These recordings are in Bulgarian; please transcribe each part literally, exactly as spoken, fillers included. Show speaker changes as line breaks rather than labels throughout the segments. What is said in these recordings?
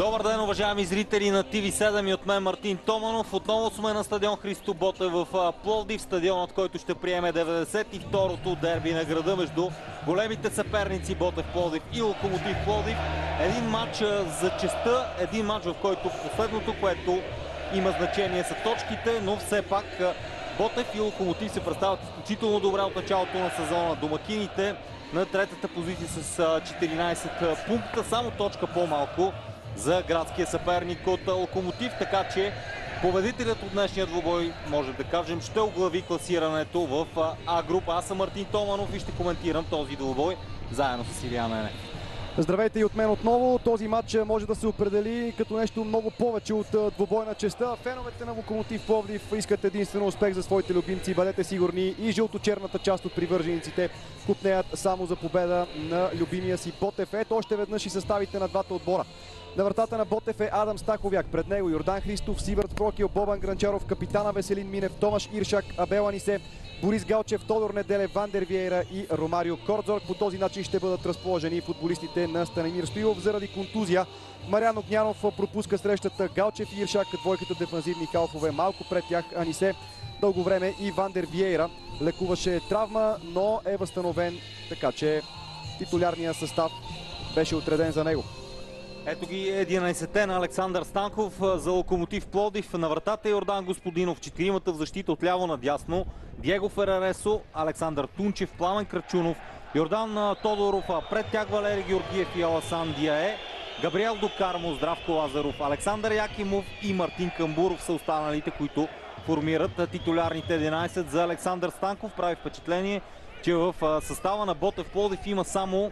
Добър ден, уважаеми зрители на Т В седем и от мен Мартин Томанов. Отново сме на стадион Христо Ботев в Пловдив, стадионът, който ще приеме деветдесет и второто дерби на града между големите съперници Ботев Пловдив и Локомотив Пловдив. Един матч за честта, един матч, в който последното, което има значение, са точките, но все пак Ботев и Локомотив се представят изключително добре от началото на сезона. Домакините на третата позиция с четиринайсет пункта, само точка по-малко за градския съперник от Локомотив, така че победителят от днешния двубой, може да кажем, ще оглави класирането в А група. Аз съм Мартин Томанов и ще коментирам този двубой заедно с Илиян Енев.
Здравейте и от мен отново. Този матч може да се определи като нещо много повече от двубойна честа. Феновете на Локомотив Пловдив искат единствено успех за своите любимци. Бъдете сигурни, и жълточерната част от привържениците купнеят само за победа на любимия си Ботев. Ето още веднъж и съставите на двата отбора. На вратата на Ботев е Адам Стаховяк. Пред него Йордан Христов, Сивърт Прокил, Бобан Гранчаров, капитана Веселин Минев, Томаш Иршак, Абел Анисе, Борис Галчев, Тодор Неделев, Вандер Виейра и Ромарио Кордзорг. По този начин ще бъдат разположени футболистите на Станимир Стоилов заради контузия. Мариан Огнянов пропуска срещата. Галчев и Иршак, двойката дефанзивни халфове, малко пред тях Анисе. Дълго време и Вандер Виейра лекуваше травма, но е възстановен, така че титулярният състав беше отреден за него.
Ето ги единайсетте на Александър Станков за Локомотив Пловдив. На вратата е Йордан Господинов, четиримата в защита от ляво надясно. Диего Фераресо, Александър Тунчев, Пламен Крачунов, Йордан Тодоров, пред тях Валери Георгиев и Аласан Диае, Габриел Докармо, Здравко Лазаров, Александър Якимов и Мартин Камбуров са останалите, които формират титулярните единайсет за Александър Станков. Прави впечатление, че в състава на Ботев Пловдив има само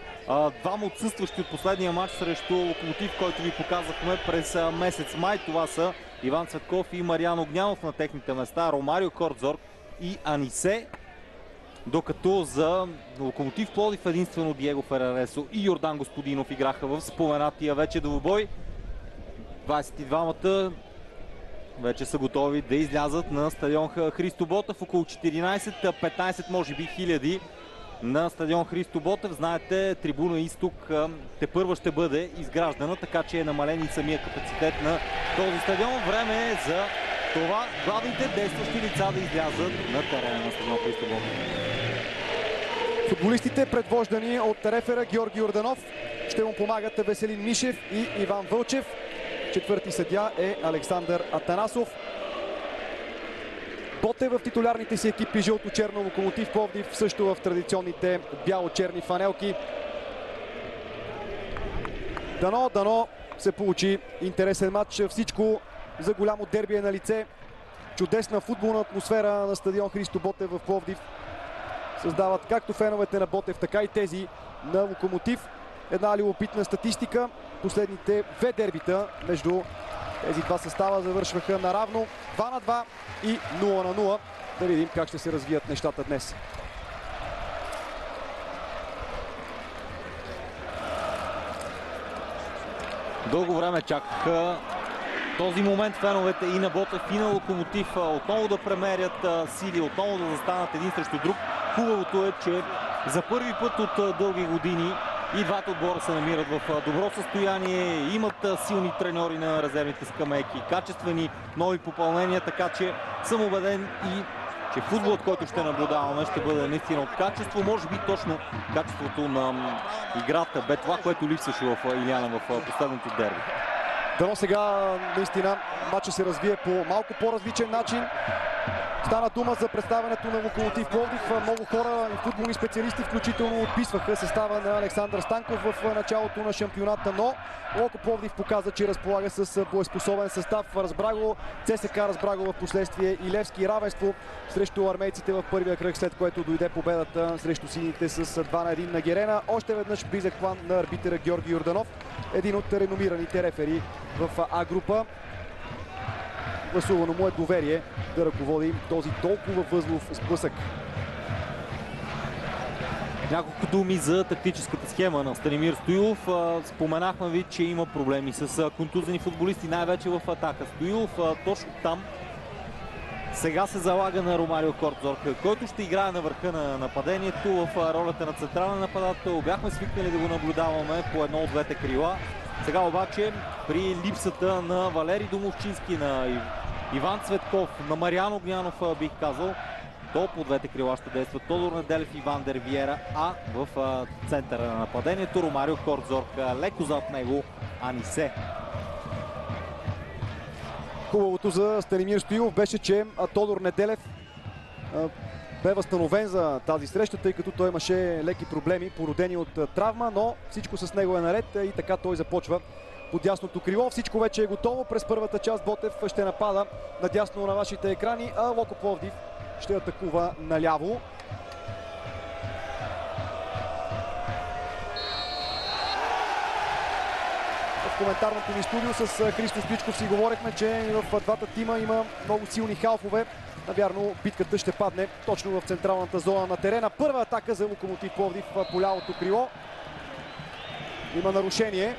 двама отсъстващи от последния матч срещу Локомотив, който ви показахме през месец май. Това са Иван Цветков и Мариан Огнянов на техните места, Ромарио Кордзорг и Анисе. Докато за Локомотив Пловдив единствено Диего Фераресо и Йордан Господинов играха в споменатия вече двубой. двайсет и двамата вече са готови да излязат на стадион Христо Ботев. Около четиринайсет петнайсет може би хиляди на стадион Христо Ботев. Знаете, трибуна Изток тепърва ще бъде изграждана, така че е намален и самия капацитет на този стадион. Време е за това главните действащи лица да излязат на терена на стадион Христо Ботев.
Футболистите, предвождани от рефера Георги Йорданов, ще му помагат Веселин Мишев и Иван Вълчев. Четвърти съдия е Александър Атанасов. Ботев в титулярните си екипи жълто-черно, Локомотив Пловдив също в традиционните бяло-черни фанелки. Дано, дано се получи интересен матч. Всичко за голямо дерби е на лице. Чудесна футболна атмосфера на стадион Христо Ботев в Пловдив създават както феновете на Ботев, така и тези на Локомотив. Една любопитна статистика. Последните две дербита между тези два състава завършваха наравно, два на два и нула на нула. Да видим как ще се развият нещата днес.
Дълго време чакаха този момент феновете и на Ботев, и на Локомотив отново да премерят сили, отново да застанат един срещу друг. Хубавото е, че за първи път от дълги години и двата отбора се намират в добро състояние, имат силни треньори на резервните скамейки, качествени нови попълнения, така че съм убеден и че футболът, който ще наблюдаваме, ще бъде наистина от качество. Може би точно качеството на играта бе това, което липсваше в Илияна в последното дерби.
Дано сега наистина матчът се развие по малко по-различен начин. Стана дума за представянето на Локомотив Пловдив. Много хора и футболни специалисти включително отписваха състава на Александър Станков в началото на шампионата, но Локо Пловдив показа, че разполага с боеспособен състав. Разбра го ЦСКА, разбра го в последствие и Левски. Равенство срещу армейците в първия кръг, след което дойде победата срещу сините с два на един на Герена. Още веднъж близък план на арбитъра Георги Йорданов, един от реномираните рефери в А група. Гласувано му е доверие да ръководи този толкова възлов сблъсък.
Няколко думи за тактическата схема на Станимир Стоилов. Споменахме ви, че има проблеми с контузени футболисти, най-вече в атака. Стоилов точно там сега се залага на Ромарио Кордзорг, който ще играе на върха на нападението в ролята на централен нападател. Бяхме свикнали да го наблюдаваме по едно от двете крила. Сега обаче при липсата на Валери Домовчински, на Иван Цветков, на Мариан Огнянов, бих казал, то по двете крила ще действат Тодор Неделев и Иван Дервиера, а в центъра на нападението Ромарио Кордзорка, леко зад него Анисе.
Хубавото за Станимир Стоилов беше, че Тодор Неделев бе възстановен за тази среща, тъй като той имаше леки проблеми, породени от травма, но всичко с него е наред и така той започва под дясното крило. Всичко вече е готово. През първата част Ботев ще напада надясно на вашите екрани, а Локо Пловдив ще атакува наляво. В коментарното ни студио с Христо Стоичков си говорихме, че в двата тима има много силни халфове. Навярно битката ще падне точно в централната зона на терена. Първа атака за Локомотив Пловдив по лявото крило. Има нарушение.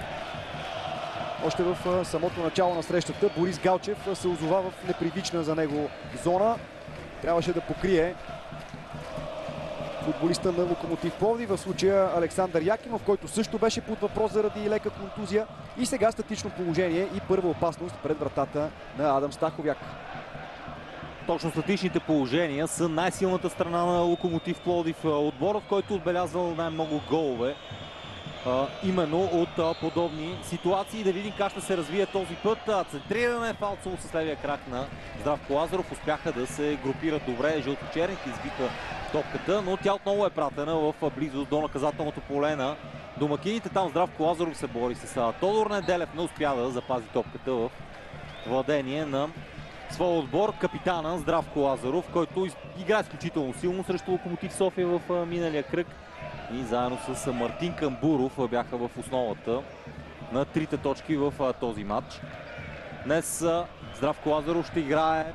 Още в самото начало на срещата Борис Галчев се озова в непривична за него зона. Трябваше да покрие футболиста на Локомотив Пловдив, в случая Александър Якимов, който също беше под въпрос заради лека контузия. И сега статично положение и първа опасност пред вратата на Адам Стаховяк.
Точно статичните положения са най-силната страна на Локомотив Пловдив. Отборът, който отбелязвал най-много голове а, именно от а, подобни ситуации. Да видим как ще се развие този път. Центриране фалцово с левия крак на Здравко Лазаров. Успяха да се групират добре. Жълточерните избиха топката, но тя отново е пратена в близост до наказателното поле на домакините. Там Здравко Лазаров се бори с Тодор Неделев. Не успя да запази топката в владение на своя отбор. Капитана Здравко Лазаров, който игра изключително силно срещу Локомотив София в миналия кръг. И заедно с Мартин Камбуров бяха в основата на трите точки в този матч. Днес Здравко Лазаров ще играе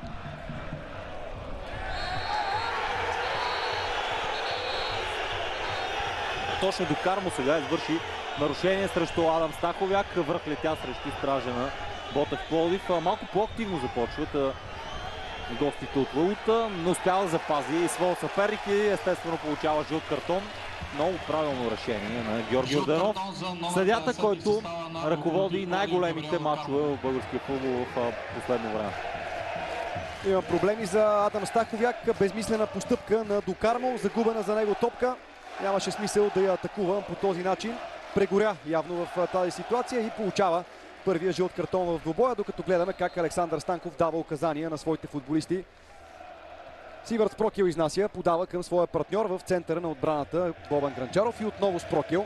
точно до Кармо. Сега извърши нарушение срещу Адам Стаховяк. Връх летя срещу стража на Ботев Пловдив. Малко по-активно започват гостите от Лаута. Не успява да запази своя съперник и естествено получава жълт картон. Много правилно решение на Георги Орданов. Съдята, който ръководи най-големите матчове в българския футбол в последно време.
Има проблеми за Адам Стаховяк. Безмислена постъпка на Докармо. Загубена за него топка. Нямаше смисъл да я атакува по този начин. Прегоря явно в тази ситуация и получава първия жълт картон в двубоя, докато гледаме как Александър Станков дава указания на своите футболисти. Сивърт Спрокил изнася, подава към своя партньор в центъра на отбраната Бобан Гранчаров и отново Спрокил.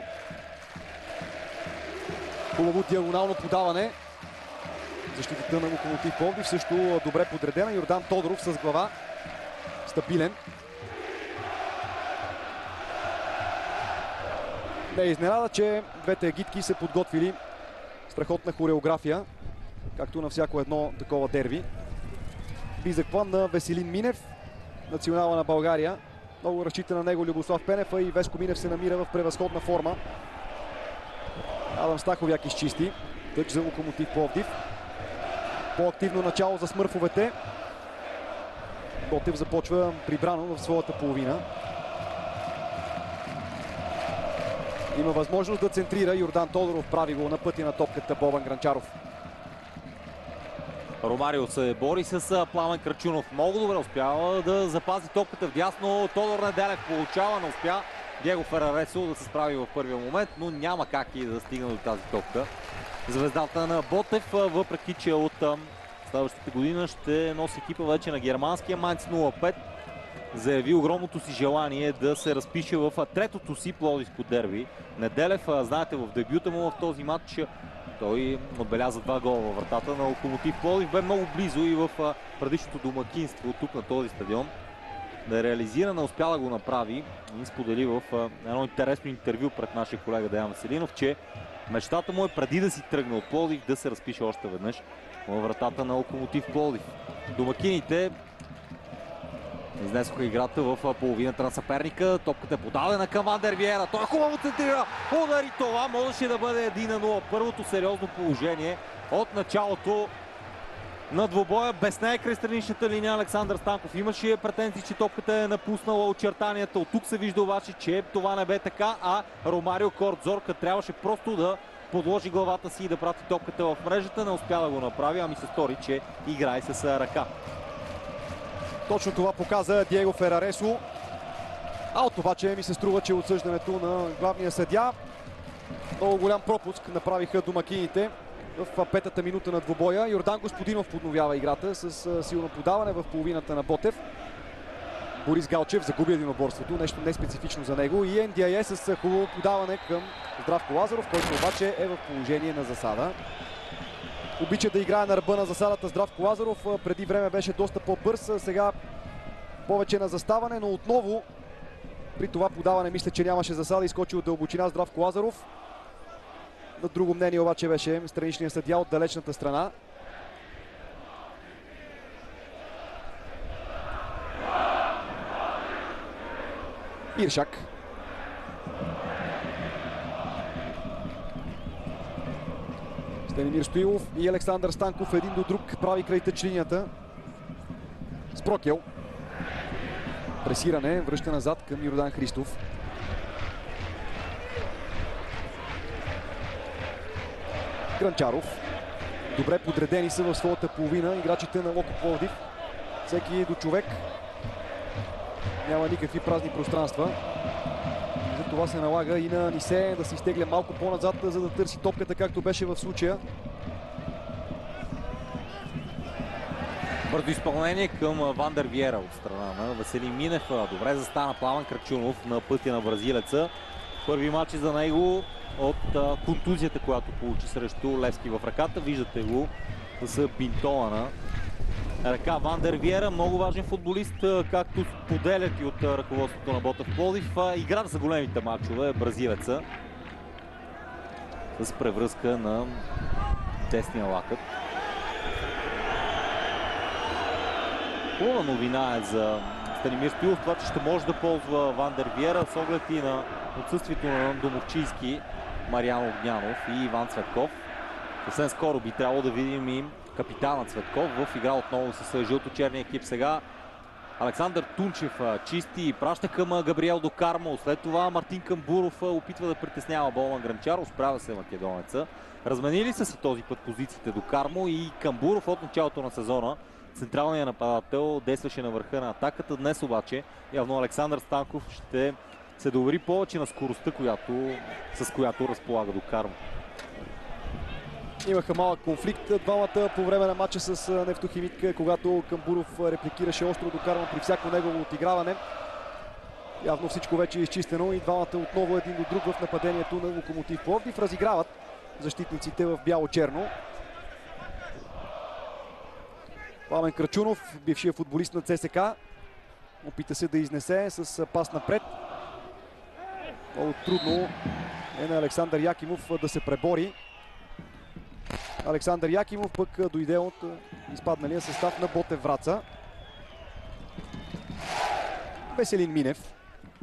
Хубаво диагонално подаване. Защитата на Локомотив Пловдив също добре подредена. Йордан Тодоров с глава. Стабилен. Не е изненада, че двете агитки са подготвили страхотна хореография, както на всяко едно такова дерби. Близък план на Веселин Минев, национала на България. Много разчита на него Любослав Пенев, а и Веско Минев се намира в превъзходна форма. Адам Стаховяк изчисти. Тъч за Локомотив Пловдив. По-активно начало за смърфовете. Ботев започва прибрано в своята половина. Има възможност да центрира. Йордан Тодоров прави го на пътя на топката Бобан Гранчаров.
Ромарио се бори с Пламен Крачунов. Много добре успява да запази топката вдясно. Тодор Неделев получава, не успя Диего Фераресо да се справи в първия момент, но няма как и да стигне до тази топка. Звездата на Ботев, въпреки че от следващата година ще носи екипа вече на германския Майнц нула пет, заяви огромното си желание да се разпише в третото си пловдивско дерби. Неделев, знаете, в дебюта му в този матч той отбеляза два гола във вратата на Локомотив Пловдив. Бе много близо и в предишното домакинство тук на този стадион да реализира, не успя да го направи и сподели в едно интересно интервю пред нашия колега Деян Веселинов, че мечтата му е преди да си тръгне от Пловдив да се разпише още веднъж във вратата на Локомотив Пловдив. Домакините изнесоха играта в половината на съперника. Топката е подадена към Ван Дервиера. Той е хубаво центрира. Удари това. Можеше да бъде един на нула. Първото сериозно положение от началото на двубоя. Без нея край страничната линия Александър Станков. Имаше претенции, че топката е напуснала очертанията. От тук се вижда обаче, че това не бе така, а Ромарио Кордзорка трябваше просто да подложи главата си и да прати топката в мрежата. Не успя да го направи, ами се стори, че играе с ръка.
Точно това показа Диего Фераресо. Аут обаче ми се струва, че отсъждането на главния съдия. Много голям пропуск направиха домакините в петата минута на двубоя. Йордан Господинов подновява играта с силно подаване в половината на Ботев. Борис Галчев загуби единоборството, нещо неспецифично за него. И Ен Ди Ай Е с хубаво подаване към Здравко Лазаров, който обаче е в положение на засада. Обича да играе на ръба на засадата Здравко Лазаров. Преди време беше доста по-бърз, сега повече на заставане, но отново при това подаване мисля, че нямаше засада. Изскочи от дълбочина Здравко Лазаров. На друго мнение обаче беше страничният съдия от далечната страна. Иршак. Станимир Стоилов и Александър Станков един до друг прави край тъч линията. Спрокел. Пресиране, връща назад към Йордан Христов. Гранчаров. Добре подредени са в своята половина играчите на Локо Пловдив. Всеки до човек. Няма никакви празни пространства. За това се налага и на Нисе да се изтегля малко по-назад, за да търси топката, както беше в случая.
Бързо изпълнение към Вандер Виера от страна на Веселин Минев. Добре застана Пламен Крачунов на пътя на бразилеца. Първи матч за него от а, контузията, която получи срещу Левски в ръката. Виждате го с бинтована ръка. Вандер Виера, много важен футболист, както споделят и от ръководството на Ботев Пловдив. Играта за големите матчове, бразилеца. С превръзка на десния лакът. Хубава новина е за Станимир Стоилов, това, че ще може да ползва Вандер Виера с оглед и на отсъствието на Домовчийски, Мариан Огнянов и Иван Цветков. Съвсем скоро би трябвало да видим и капитана Цветков в игра отново с жълто-черния екип. Сега Александър Тунчев чисти и праща към Габриел Докармо. След това Мартин Камбуров опитва да притеснява Болман Гранчаров. Справя се македонеца. Разменили са си този път позициите Докармо и Камбуров от началото на сезона. Централният нападател действаше на върха на атаката. Днес обаче явно Александър Станков ще се довери повече на скоростта, която, с която разполага Докармо.
Имаха малък конфликт двамата по време на матча с Нефтохимик, когато Камбуров репликираше остро Докармо при всяко негово отиграване. Явно всичко вече е изчистено и двамата отново един до друг в нападението на Локомотив Пловдив. Разиграват защитниците в бяло-черно. Пламен Крачунов, бившия футболист на Це Есе Ка, опита се да изнесе с пас напред. Много трудно е на Александър Якимов да се пребори. Александър Якимов пък дойде от изпадналия състав на Ботев Враца. Веселин Минев.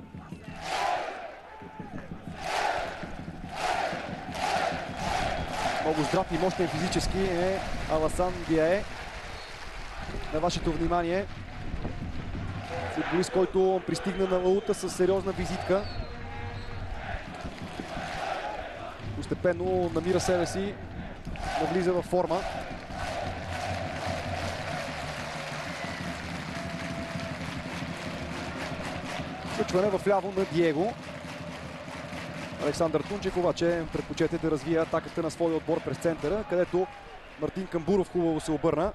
Много здрав и мощен физически е Аласан Диае. На вашето внимание. Футболист, който пристигна на Лаута с сериозна визитка. Постепенно намира себе си, навлиза във форма. Включване в ляво на Диего. Александър Тунчев обаче предпочете да развие атаката на своя отбор през центъра, където Мартин Камбуров хубаво се обърна.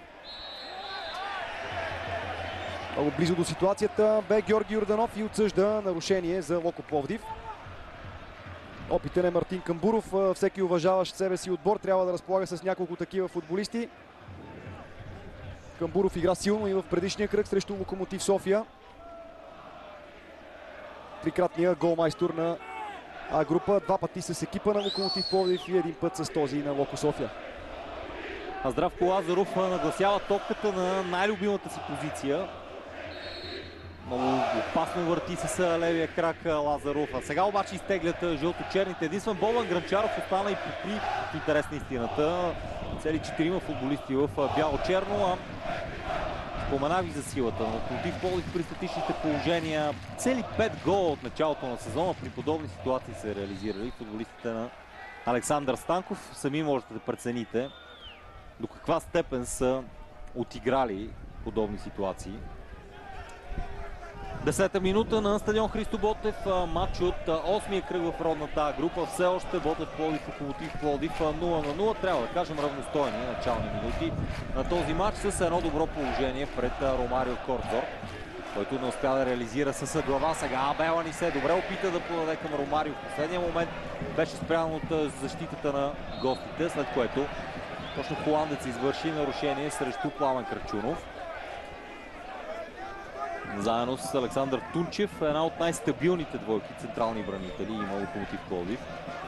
Много близо до ситуацията бе Георги Йорданов и отсъжда нарушение за Локо Пловдив. Опитен е Мартин Камбуров. Всеки уважаващ себе си отбор трябва да разполага с няколко такива футболисти. Камбуров игра силно и в предишния кръг срещу Локомотив София. Трикратния голмайстор на А група. Два пъти с екипа на Локомотив Пловдив и един път с този на Локо София.
А Здравко Лазаров нагласява топката на най-любимата си позиция. Много опасно върти се с левия крак Лазаров. А сега обаче изтеглят жълто-черните. Единствен Болман Гранчаров остана и покри, в интерес на истината, цели четирима футболисти в бяло-черно. Спомена ви за силата на Локомотив Пловдив при статичните положения. Цели пет гола от началото на сезона при подобни ситуации се реализирали футболистите на Александър Станков. Сами можете да прецените до каква степен са отиграли подобни ситуации. Десета минута на стадион Христо Ботев. Матч от осмия кръг в родната група. Все още Ботев Пловдив, Локомотив Пловдив нула на нула. Трябва да кажем равностойни начални минути на този матч с едно добро положение пред Ромарио Кордзор, който не успя да реализира с глава. Сега Абела ни се добре опита да подаде към Ромарио. В последния момент беше спрян от защитата на гостите, след което точно холандец извърши нарушение срещу Пламен Крачунов. Заедно с Александър Тунчев, една от най-стабилните двойки централни бранители има Локомотив Пловдив.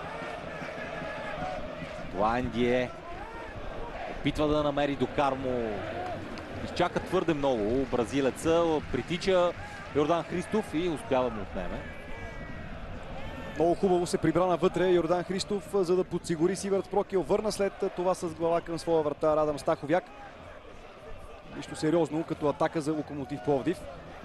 Това Ен Ди Е опитва да намери Докармо. Изчака твърде много бразилеца, притича Йордан Христов и успява да му отнеме.
Много хубаво се прибра навътре Йордан Христов, за да подсигури Сиверт Прокил. Върна след това с глава към своя врата Радам Стаховяк. Нищо сериозно като атака за Локомотив Пловдив.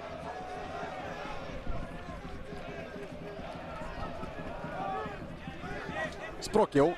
Спрокел.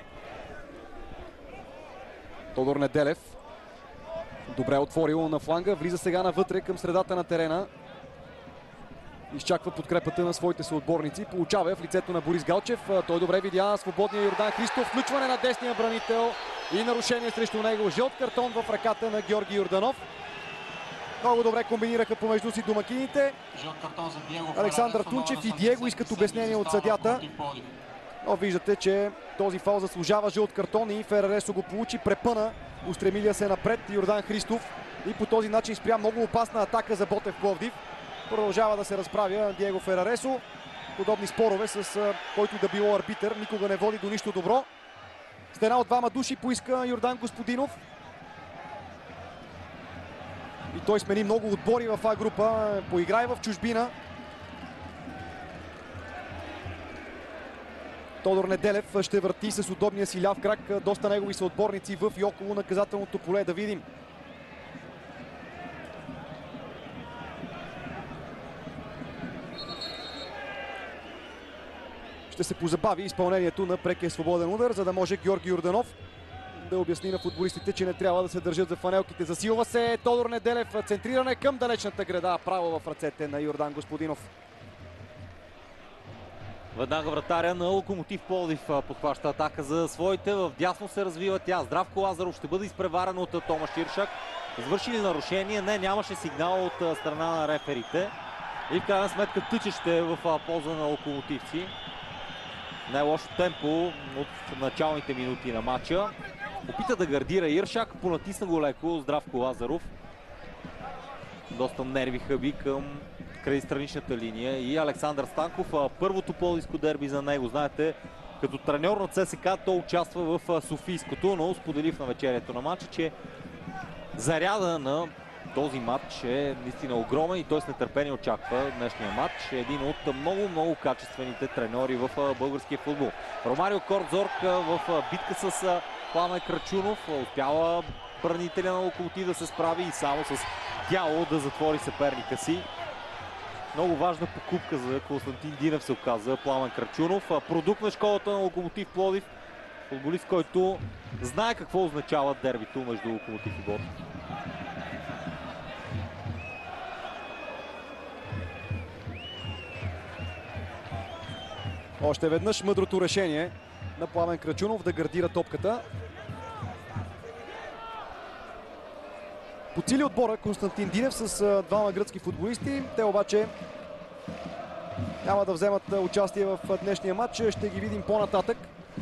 Тодор Неделев. Добре отворил на фланга. Влиза сега навътре към средата на терена. Изчаква подкрепата на своите съотборници. Получава я в лицето на Борис Галчев. Той добре видя свободния Йордан Христов. Включване на десния бранител и нарушение срещу него. Жълт картон в ръката на Георги Йорданов. Много добре комбинираха помежду си домакините. Александър Тунчев и Диего искат обяснение от съдята. Но виждате, че този фал заслужава жълт картон и Фераресо го получи. Препъна устремилия се напред Йордан Христов и по този начин спря много опасна атака за Ботев Пловдив. Продължава да се разправя Диего Фераресо. Подобни спорове с който да било арбитър никога не води до нищо добро. Стена от двама души поиска Йордан Господинов. И той смени много отбори в А група. Поиграе в чужбина. Тодор Неделев ще върти с удобния си ляв крак доста негови съотборници в и около наказателното поле. Да видим. Ще се позабави изпълнението на прекия свободен удар, за да може Георги Йорданов да обясни на футболистите, че не трябва да се държат за фанелките. Засилва се Тодор Неделев. Центриране към далечната града. Право в ръцете на Йордан Господинов.
Веднага вратаря на Локомотив Пловдив подхваща атака за своите. В дясно се развива тя. Здравко Лазаров ще бъде изпреварен от Томаш Иршак. Извърши ли нарушение? Не, нямаше сигнал от страна на реферите. И в крайна сметка тъчеще в полза на локомотивци. Най-лошо темпо от началните минути на матча. Опита да гардира Иршак, понатисна го леко Здравко Лазаров. Доста нерви хъби към край страничната линия и Александър Станков. Първото пловдивско дерби за него. Знаете, като треньор на ЦСКА той участва в Софийското, но сподели в навечерието на матча, че заряда на този матч е наистина огромен и той с нетърпение очаква днешния матч. Е един от много-много качествените треньори в българския футбол. Ромарио Кордзор в битка с Пламен Крачунов. Успява бранителя на Локомотив да се справи и само с тяло да затвори съперника си. Много важна покупка за Константин Динев се оказа Пламен Крачунов. Продукт на школата на Локомотив Пловдив. Футболист, който знае какво означава дербито между Локомотив и Ботев.
Още веднъж мъдрото решение на Пламен Крачунов да гардира топката. Подсили отбора Константин Динев с двама гръцки футболисти. Те обаче няма да вземат участие в днешния матч. Ще ги видим по-нататък.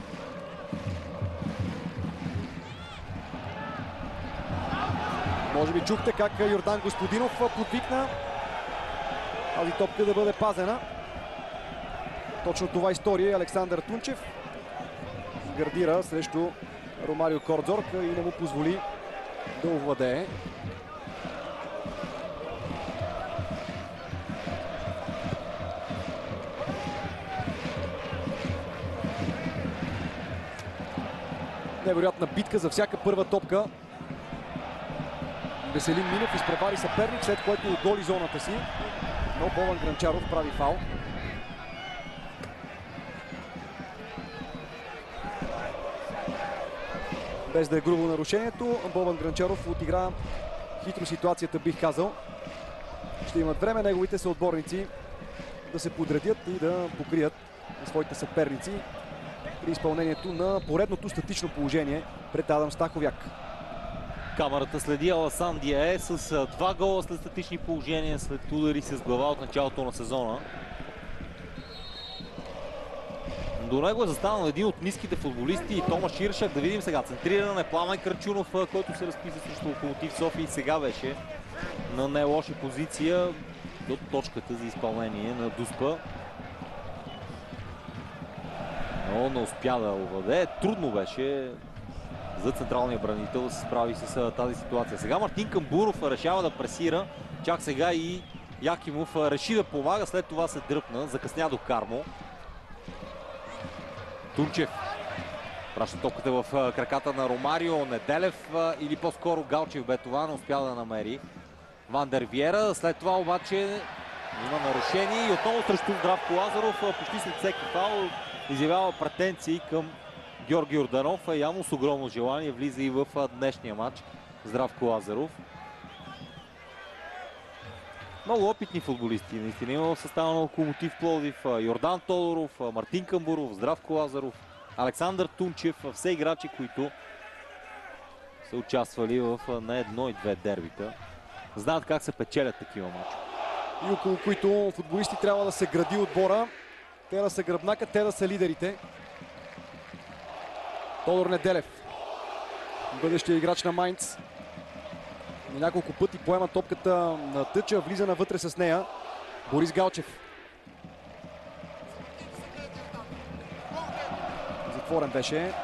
Може би чухте как Йордан Господинов подвикна тази топка да бъде пазена. Точно това история Александър Тунчев. Гардира срещу Ромарио Кордзор и не му позволи да овладее. Невероятна битка за всяка първа топка. Веселин Минев изпревари съперник, след което отголи зоната си. Но Бован Гранчаров прави фаул. без да е грубо нарушението. Бобан Гранчаров отигра хитро ситуацията, бих казал. Ще имат време неговите съотборници да се подредят и да покрият на своите съперници при изпълнението на поредното статично положение пред Адам Стаховяк.
Камерата следи Аласан Диае с два гола след статични положения, след удари с глава от началото на сезона. До него е застанал един от ниските футболисти, Томаш Иршак. Да видим сега центриране, Пламен Крачунов, който се разписа срещу Локомотив София и сега беше на не лоша позиция до точката за изпълнение на Дуспа. Но не успя да овладее. Трудно беше за централния бранител да се справи с тази ситуация. Сега Мартин Камбуров решава да пресира. Чак сега и Якимов реши да помага, след това се дръпна, закъсня до Кармо. Тунчев праща топката в краката на Ромарио. Неделев или по-скоро Галчев бе това, не успя да намери Вандер Виера. След това обаче има нарушение и отново срещу Здравко Лазаров. Почти след всеки фаул изявява претенции към Георги Йорданов. Явно с огромно желание влиза и в днешния матч Здравко Лазаров. Много опитни футболисти наистина има в състава на Локомотив Пловдив. Йордан Тодоров, Мартин Камбуров, Здравко Лазаров, Александър Тунчев. Все играчи, които са участвали в не едно и две дербита. Знаят как се печелят такива мачове.
И около които футболисти трябва да се гради отбора. Те да са гръбнака, те да са лидерите. Тодор Неделев, бъдещия играч на Майнц. На няколко пъти поема топката на тъча, влиза навътре с нея. Борис Галчев. Затворен беше.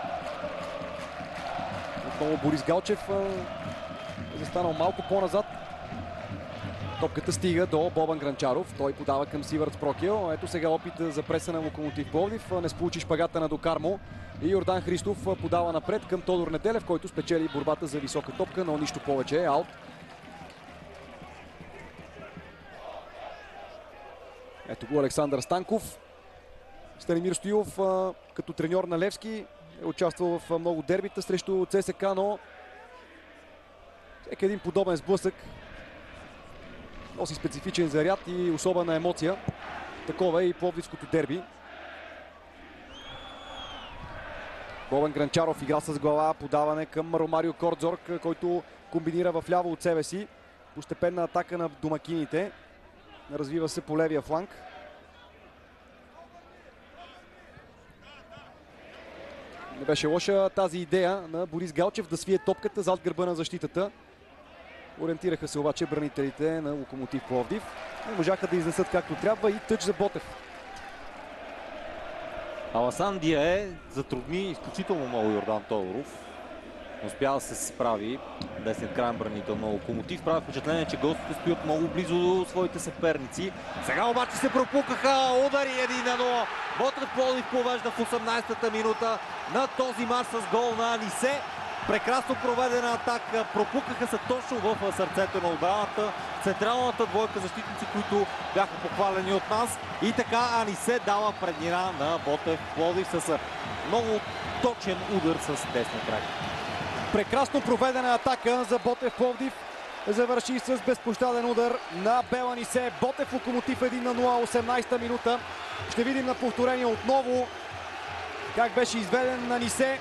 Отново Борис Галчев е застанал малко по-назад. Топката стига до Бобан Гранчаров. Той подава към Сивърц Прокил. Ето сега опит за преса на Локомотив Пловдив. Не сполучи шпагата на Докармо. И Йордан Христов подава напред към Тодор Неделев, който спечели борбата за висока топка, но нищо повече. Аут. Ето го Александър Станков. Станимир Стоилов като треньор на Левски е участвал в много дербита срещу ЦСКА, но всеки един подобен сблъсък носи специфичен заряд и особена емоция. Такова е и пловдивското дерби. Бобан Гранчаров игра с глава, подаване към Ромарио Кордзорг, който комбинира в ляво от себе си. Постепенна атака на домакините. Развива се по левия фланг. Не беше лоша тази идея на Борис Галчев да свие топката зад гърба на защитата. Ориентираха се обаче бранителите на Локомотив Пловдив. Не можаха да изнесат както трябва и тъч за Ботев.
Аласан Диае затрудни изключително много Йордан Тодоров. Успя да се справи. Десният краен бранител на Локомотив. Прави впечатление, че гостите стоят много близо до своите съперници. Сега обаче се пропукаха. Удари един на нула. Ботев Пловдив повежда в осемнадесетата минута на този мач с гол на Анисе. Прекрасно проведена атака. Пропукаха се точно в сърцето на отбраната. Централната двойка защитници, които бяха похвалени от нас. И така Анисе дава преднина на Ботев Пловдив с много точен удар с десния крак.
Прекрасно проведена атака за Ботев Пловдив. Завърши с безпощаден удар на Бел Анисе. Ботев Локомотив един на нула, осемнадесета минута. Ще видим на повторение отново как беше изведен на Анисе.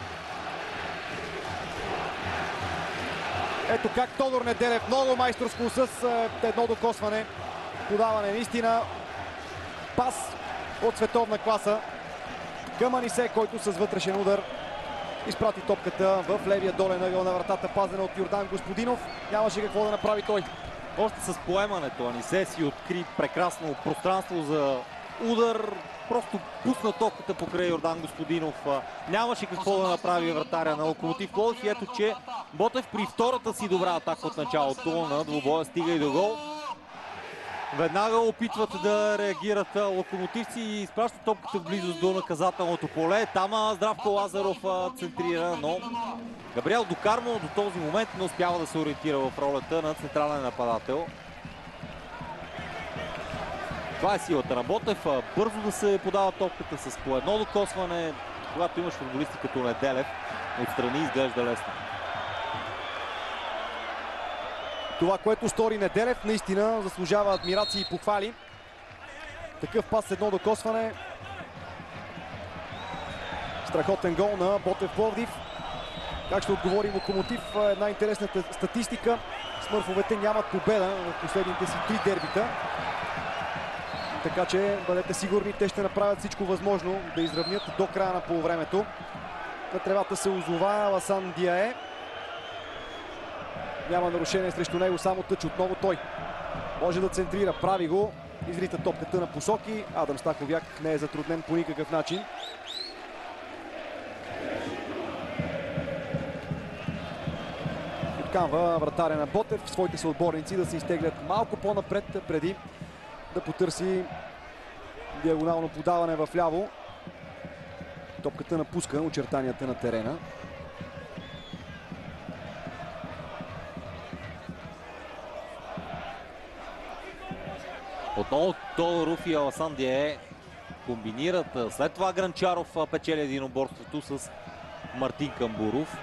Ето как Тодор Неделев, много майсторско с едно докосване. Подаване наистина. Пас от световна класа към Анисе, който с вътрешен удар изпрати топката в левия долен ъгъл на вратата, пазена от Йордан Господинов. Нямаше какво да направи той.
Още с поемането Анисе си откри прекрасно пространство за удар. Просто пусна топката покрай Йордан Господинов. Нямаше какво да направи вратаря на Локомотив Пловдив. И ето, че Ботев при втората си добра атака от началото на двубоя стига и до гол. Веднага опитват да реагират локомотивци и изпращат топката в близост до наказателното поле. Там Здравко Лазаров центрира, но Габриел Докармо до този момент не успява да се ориентира в ролята на централен нападател. Това е силата на Ботев. Бързо да се подава топката с по едно докосване. Когато имаш футболисти като Неделев, отстрани изглежда лесно.
Това, което стори Неделев, наистина заслужава адмирации и похвали. Такъв пас с едно докосване. Страхотен гол на Ботев Пловдив. Как ще отговори Локомотив? Една интересна статистика. Смърфовете нямат победа в последните си три дербита. Така че бъдете сигурни, те ще направят всичко възможно да изравнят до края на полувремето. На тревата се озова Аласан Диае. Няма нарушение срещу него, само тъч отново той. Може да центрира, прави го. Изрита топката на посоки. Адам Стаховяк не е затруднен по никакъв начин. Отканва вратаря на Ботев. Своите съотборници да се изтеглят малко по-напред, преди да потърси диагонално подаване в ляво. Топката напуска очертанията на терена.
Отново Тодоров и Аласан Диае комбинират. След това Гранчаров печели единоборството с Мартин Камбуров.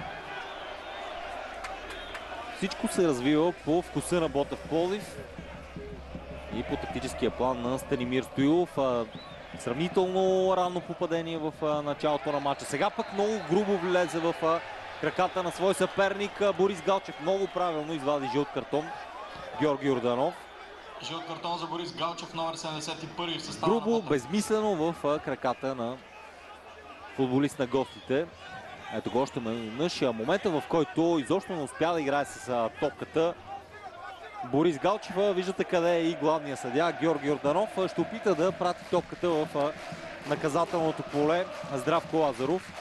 Всичко се развива по вкуса на Ботев Пловдив и по тактическия план на Станимир Стоилов. Сравнително ранно попадение в началото на матча. Сега пък много грубо влезе в краката на свой съперник. Борис Галчев много правилно извади жълт картон. Георги Йорданов.
Жълт картон за Борис Галчев, номер седемдесет и първи в състава.
Грубо, безмислено в краката на футболист на гостите. Ето го още веднъж. Момента, в който изобщо не успя да играе с топката Борис Галчев. Виждате къде е и главния съдия Георги Йорданов. Ще опита да прати топката в наказателното поле Здравко Лазаров.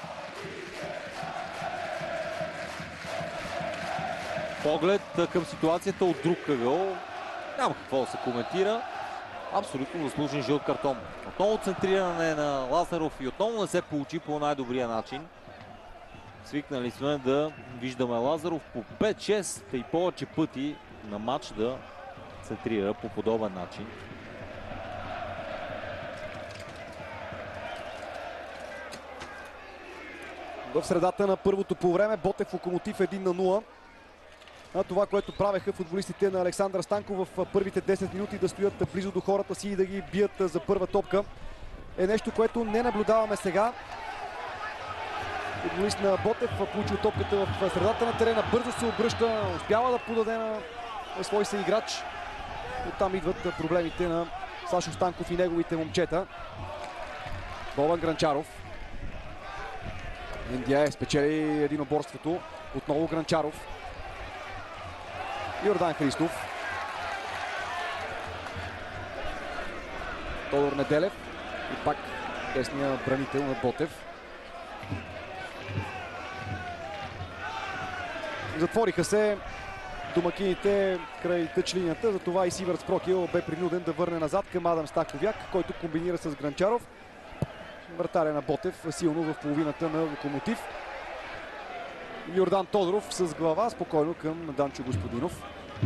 Поглед към ситуацията от друг ъгъл. Няма какво да се коментира. Абсолютно заслужен жълт картон. Отново центриране на Лазаров и отново не се получи по най-добрия начин. Свикнали сме да виждаме Лазаров по пет шест и повече пъти на матч да центрира по подобен начин.
В средата на първото полувреме Ботев Локомотив едно на нула. А това, което правеха футболистите на Александър Станков в първите десет минути, да стоят близо до хората си и да ги бият за първа топка, е нещо, което не наблюдаваме сега. Футболист на Ботев получил топката в средата на терена, бързо се обръща, успява да подаде на свой съиграч. Оттам идват проблемите на Сашо Станков и неговите момчета. Бобан Гранчаров. Ендия спечели единоборството. Отново Гранчаров. Йордан Христов. Тодор Неделев. И пак десния бранител на Ботев. Затвориха се домакините край тъчлинията, затова и Сивърт Спрокил бе принуден да върне назад към Адам Стаховяк, който комбинира с Гранчаров. Вратаря на Ботев силно в половината на Локомотив. Йордан Тодоров с глава спокойно към Данчо Господинов.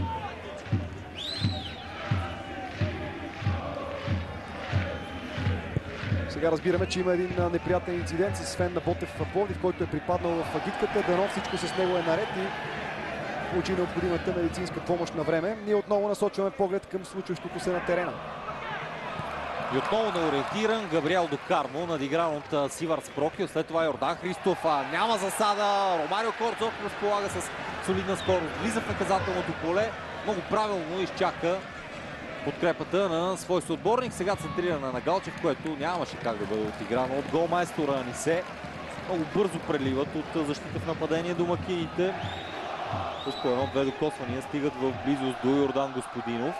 Сега разбираме, че има един неприятен инцидент с фен на Ботев Пловдив, който е припаднал в агитката. Дано всичко с него е наред и получи необходимата медицинска помощ на време. Ние отново насочваме поглед към случващото се на терена.
И отново неориентиран Габриел Докармо, надигран от Сивърт Спрокил. След това Йордан Христов. Няма засада. Ромарио Корцов разполага с солидна скорост. Влиза в наказателното поле. Много правилно изчака подкрепата на свой съотборник. Сега центрирана на Галчев, което нямаше как да бъде отиграно от голмайстора Анисе. Много бързо преливат от защита в нападение домакините. С по едно-две докосвания стигат в близост до Йордан Господинов.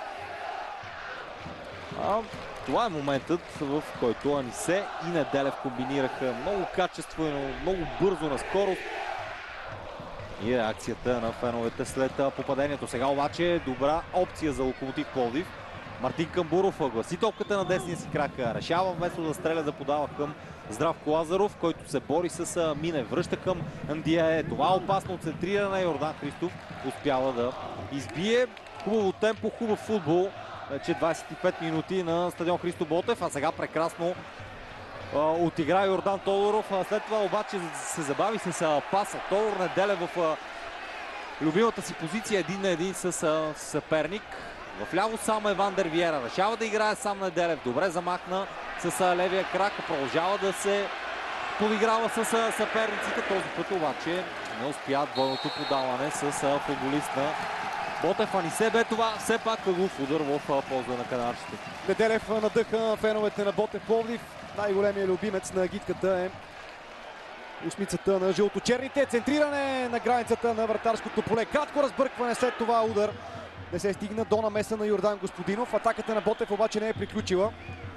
А това е моментът, в който Анисе и Неделев комбинираха много качествено, много бързо на скорост. И реакцията на феновете след попадението. Сега обаче добра опция за Локомотив Пловдив. Мартин Камбуров гласи топката на десния си крак. Решава вместо да стреля да подава към Здравко Лазаров, който се бори с Мине. Връща към Ндие. Това опасно центриране. Йордан Христов успява да избие. Хубаво темпо, хубав футбол. Вече двадесет и пет минути на стадион Христо Ботев, а сега прекрасно отигра Йордан Тодоров. След това обаче се забави с паса. Тодор Неделев в любимата си позиция един на един с съперник. В ляво само Евандер Виера. Решава да играе сам Неделев. Добре замахна с левия крак. Продължава да се подиграва с съперниците. Този път обаче не успя двойното подаване с футболист на Ботев, а не се бе това все пак къглов удар в полза на канарчето.
Неделев надъха феновете на Ботев Пловдив. Най-големият любимец на агитката е осмицата на жълточерните. Центриране на границата на вратарското поле. Кратко разбъркване, след това удар. Не се стигна до намеса на Йордан Господинов. Атаката на Ботев обаче не е приключила.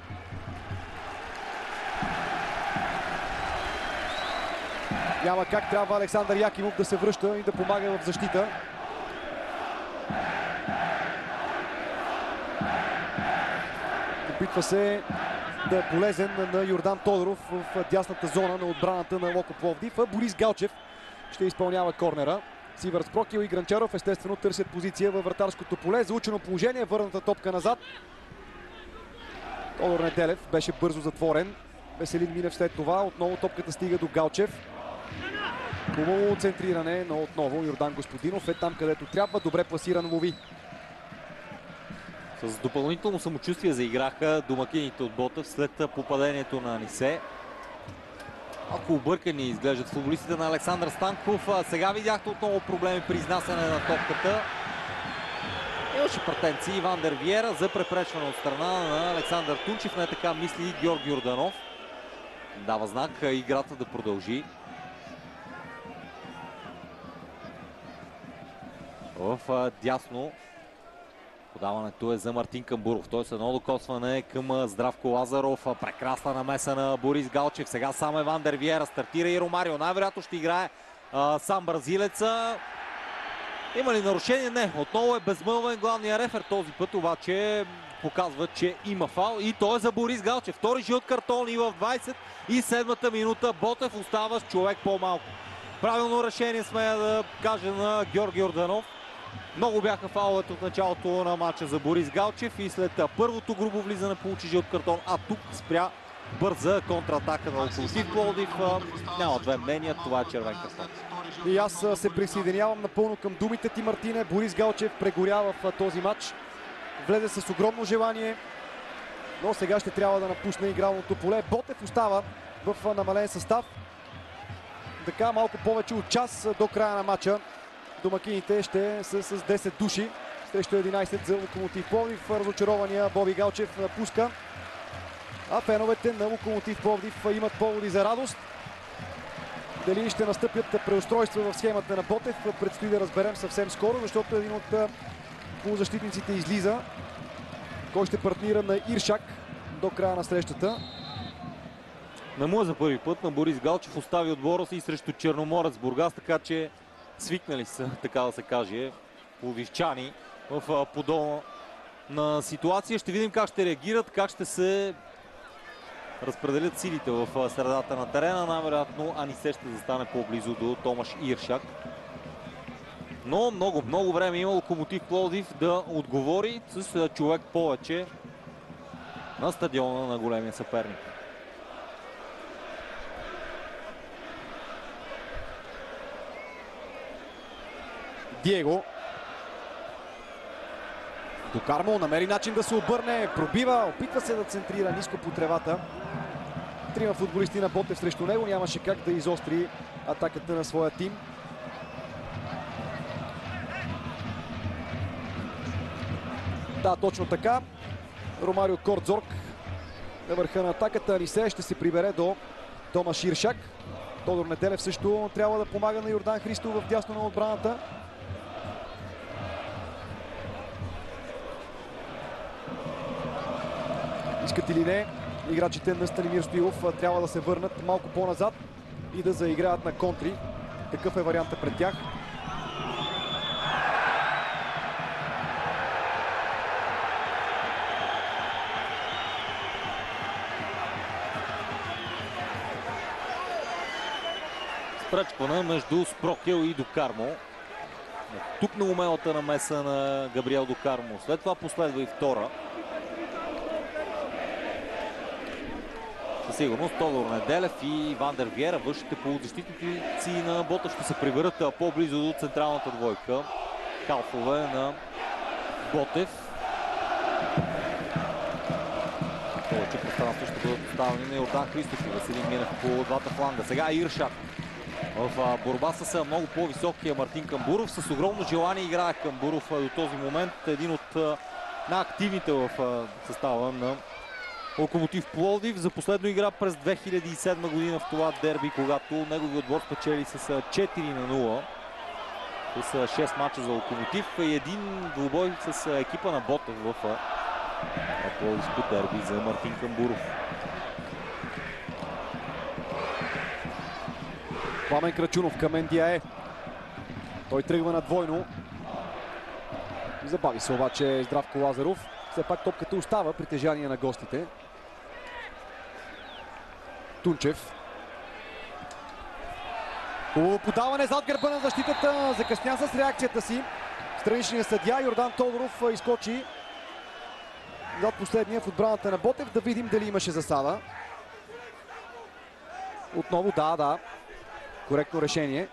Няма как, трябва Александър Якимов да се връща и да помага в защита. Опитва се да е полезен на Йордан Тодоров в дясната зона на отбраната на Локо Пловдив. А Борис Галчев ще изпълнява корнера. Сивърс Прокил и Гранчаров естествено търсят позиция във вратарското поле. Заучено положение, върната топка назад. Тодор Неделев беше бързо затворен. Веселин Минев след това. Отново топката стига до Галчев. Хубаво центриране, но отново Йордан Господинов е там, където трябва. Добре пласиран лови.
С допълнително самочувствие заиграха домакините от Ботев след попадението на Анисе. Ако объркани изглеждат футболистите на Александър Станков. Сега видяхте отново проблеми при изнасяне на топката. Имаше претенции Иван Дервиера за препречване от страна на Александър Тунчев. Не така мисли и Георги Йорданов. Дава знак играта да продължи. В дясно подаването е за Мартин Камбуров. Той с едно докосване към Здравко Лазаров. Прекрасна намеса на Борис Галчев. Сега сам Еван Дервиера. Стартира и Ромарио. Най-вероятно ще играе а, сам бразилеца. Има ли нарушение? Не. Отново е безмълвен главния рефер. Този път обаче показва, че има фал. И той е за Борис Галчев. Втори жълт картон и в двадесет и седмата минута Ботев остава с човек по-малко. Правилно решение смея да кажа на Георги Йорданов. Много бяха фауловете от началото на матча за Борис Галчев и след първото грубо влизане получи жълт картон, а тук спря бърза контратака на Локомотив Пловдив. Няма две мнения, това е червен картон.
И аз се присъединявам напълно към думите ти, Мартине. Борис Галчев прегоря в този матч. Влезе с огромно желание, но сега ще трябва да напусне игралното поле. Ботев остава в намален състав. Така малко повече от час до края на матча. Домакините ще са с десет души срещу единадесет за Локомотив Пловдив. Разочарования Боби Галчев напуска. А феновете на Локомотив Пловдив имат поводи за радост. Дали ще настъпят преустройства в схемата на Ботев, предстои да разберем съвсем скоро, защото един от полузащитниците излиза. Кой ще партнира на Иршак до края на срещата?
Не му е за първи път. На Борис Галчев остави отбора си и срещу Черноморец Бургас, така че свикнали са, така да се каже, пловдивчани в подобна на ситуация. Ще видим как ще реагират, как ще се разпределят силите в средата на терена. Най-вероятно Анисе ще застане по-близо до Томаш Иршак. Но много, много време има Локомотив Пловдив да отговори с човек повече на стадиона на големия съперник.
Диего. Докармо намери начин да се обърне, пробива, опитва се да центрира ниско по тревата. Трима футболисти на Ботев срещу него, нямаше как да изостри атаката на своя тим. Да, точно така. Ромарио Кордзорг на върха на атаката. Анисе ще се прибере до Томаш Иршак. Тодор Неделев също трябва да помага на Йордан Христов в дясно на отбраната. Искат или не, играчите на Станимир Стоилов трябва да се върнат малко по-назад и да заиграят на контри. Такъв е вариантът пред тях.
Спречкване между Спрокел и Докармо. Тук на умелата намеса на Габриел Докармо. След това последва и втора. Със сигурност Тодор Неделев и Вандер Виера, вършите полузащитници на Ботев, ще се приберат по-близо до централната двойка. Халфове на Ботев. Повече пространство ще бъдат оставени на Йордан Христов и Василин Минев по двата фланга. Сега Иршак в борба с много по-високия Мартин Камбуров. С огромно желание играе Камбуров до този момент. Един от най-активните в състава на Локомотив Пловдив. За последно игра през две хиляди и седма година в това дерби, когато неговият отбор спечели с четири на нула. С шест мача за Локомотив и един двубой с екипа на Ботев в Пловдивско дерби за Мартин Камбуров.
Пламен Крачунов към Ендиае. Той тръгва на двойно. Забави се обаче Здравко Лазаров. Все пак топката остава притежание на гостите. Тунчев. Хубаво подаване зад гърба на защитата. Закъсня с реакцията си. Страничният съдия Йордан Тодоров изкочи зад последния в отбраната на Ботев. Да видим дали имаше засада. Отново, да, да. Коректно решение.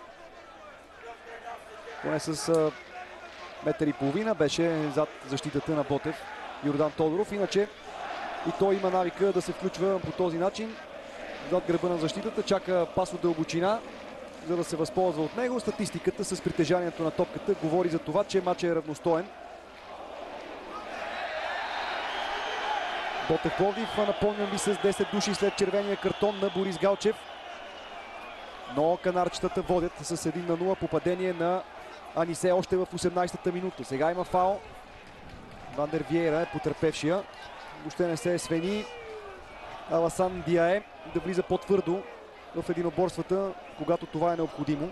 Поне с а, метър и половина беше зад защитата на Ботев Йордан Тодоров. Иначе и той има навика да се включва по този начин. Зад гърба на защитата, чака пас от дълбочина, за да се възползва от него. Статистиката с притежанието на топката говори за това, че матчът е равностоен. Ботев Пловдив, напомням ви, с десет души след червения картон на Борис Галчев. Но канарчетата водят с един на нула. Попадение на Анисе още в осемнадесетата минута. Сега има фаул. Вандер Виера е потърпевшия. Въобще не се е свени. Аласан Диае да влиза по-твърдо в единоборствата, когато това е необходимо.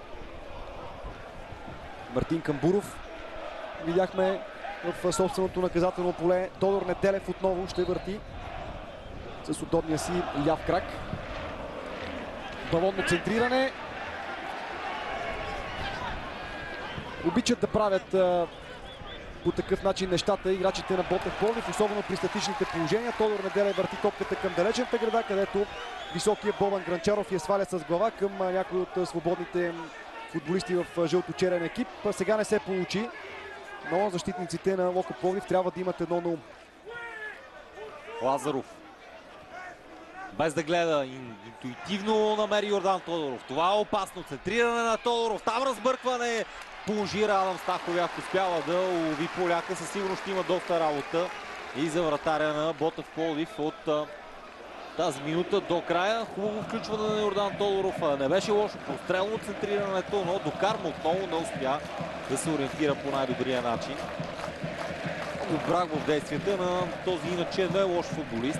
Мартин Камбуров. Видяхме в собственото наказателно поле. Тодор Неделев отново ще върти с удобния си ляв крак. Балонно центриране. Обичат да правят а, по такъв начин нещата играчите на Ботев Пловдив, особено при статичните положения. Тодор Неделев върти топката към далечната града, където високият Бобан Гранчаров я сваля с глава към някои от свободните футболисти в жълто-черен екип. Сега не се получи, но защитниците на Локо Пловдив трябва да имат едно на ум.
Лазаров. Без да гледа, интуитивно намери Йордан Тодоров. Това е опасно. Центриране на Тодоров. Там разбъркване. Плонжира Адам Стаховяк. Успява да улови поляка. Със сигурност ще има доста работа и за вратаря на Ботев Пловдив от а, тази минута до края. Хубаво включване на Йордан Тодоров. Не беше лошо прострелно центрирането, но Докарма отново не успя да се ориентира по най-добрия начин. Брак в действията на този иначе не е лош футболист.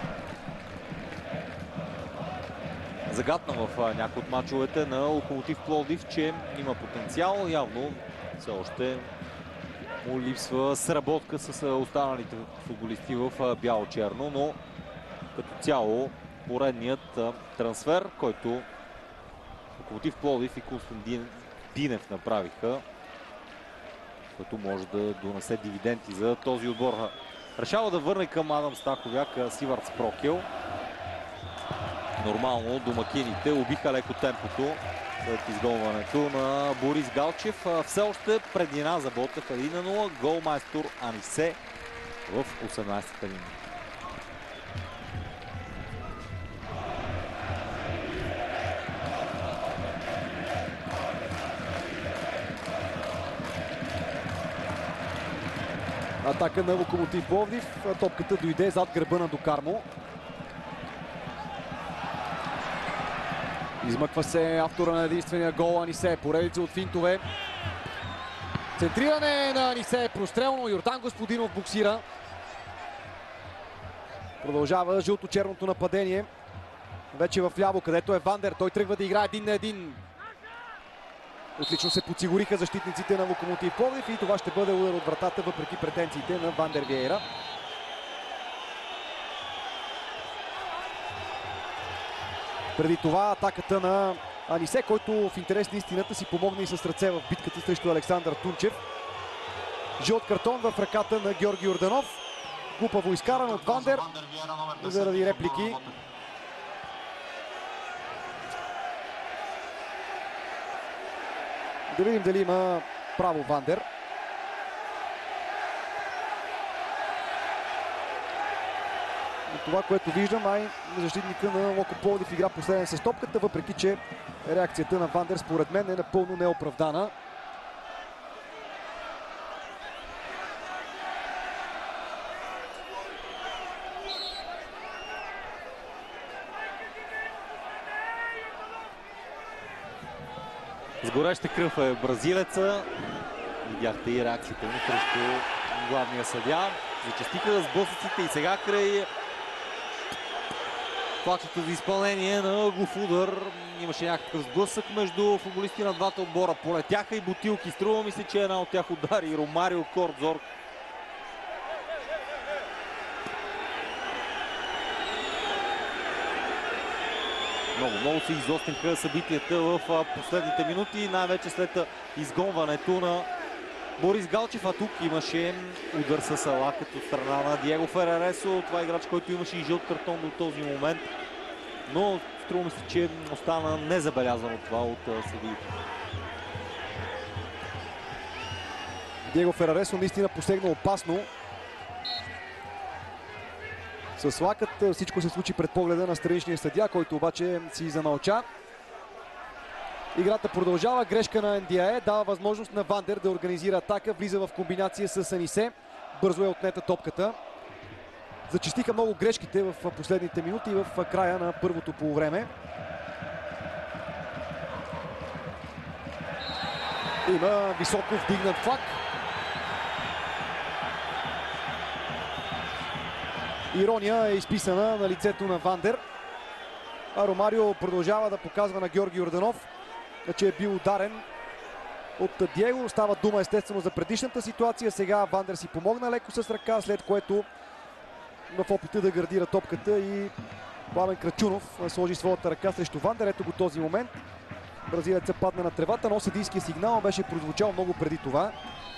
Загадна в някои от мачовете на Локомотив Пловдив, че има потенциал. Явно все още му липсва сработка с останалите футболисти в бяло-черно, но като цяло поредният трансфер, който Локомотив Пловдив и Константин Динев направиха, който може да донесе дивиденти за този отбор. Решава да върне към Адам Стаховяк Сивард Спрокел. Нормално домакините убиха леко темпото след изгонването на Борис Галчев. Все още преднина за Ботев един на нула. Голмайстор Анисе в осемнадесетата минута.
Атака на Локомотив Пловдив. Топката дойде зад гърба на Докармо. Измъква се автора на единствения гол Анисе. Поредица от финтове. Центриране на Анисе. Прострелно. Йордан Господинов боксира. Продължава жълто-черното нападение. Вече в ляво, където е Вандер. Той тръгва да играе един на един. Отлично се подсигуриха защитниците на Локомотив Пловдив и това ще бъде удар от вратата, въпреки претенциите на Вандер Виера. Преди това атаката на Анисе, който в интерес на истината си помогна и с ръце в битката срещу Александър Тунчев. Жълт картон в ръката на Георги Йорданов. Глупаво изкаран от Вандер заради реплики. Да видим дали има право Вандер. От това, което виждам, ай защитника на Локо Пловдив игра последен с топката, въпреки че реакцията на Вандер според мен е напълно неоправдана.
С гореща кръв е бразилеца. Видяхте и реакцията му срещу главния съдия. Зачестиха сблъсъците и сега край плачето за изпълнение на ъглов удар. Имаше някакъв сблъсък между футболисти на двата отбора. Полетяха и бутилки. Струва ми се, че една от тях удари Ромарио Кордзор. Много, много се изостриха събитията в последните минути, най-вече след изгонването на Борис Галчев, а тук имаше удар с лакът от страна на Диего Фераресо. Това е играч, който имаше и жълт картон до този момент, но струва ми се, че остана незабелязано това от съдиите.
Диего Фераресо наистина посегна опасно. С лакът всичко се случи пред погледа на страничния съдия, който обаче си замълча. Играта продължава. Грешка на Ен Ди Ей дава възможност на Вандер да организира атака. Влиза в комбинация с Анисе. Бързо е отнета топката. Зачестиха много грешките в последните минути и в края на първото полувреме. Има високо вдигнат флаг. Ирония е изписана на лицето на Вандер. А Ромарио продължава да показва на Георги Йорданов, че е бил ударен от Диего. Става дума естествено за предишната ситуация. Сега Вандер си помогна леко с ръка, след което в опита да гардира топката и Пламен Крачунов сложи своята ръка срещу Вандер. Ето го този момент. Бразилеца падна на тревата, но съдийския сигнал беше прозвучал много преди това.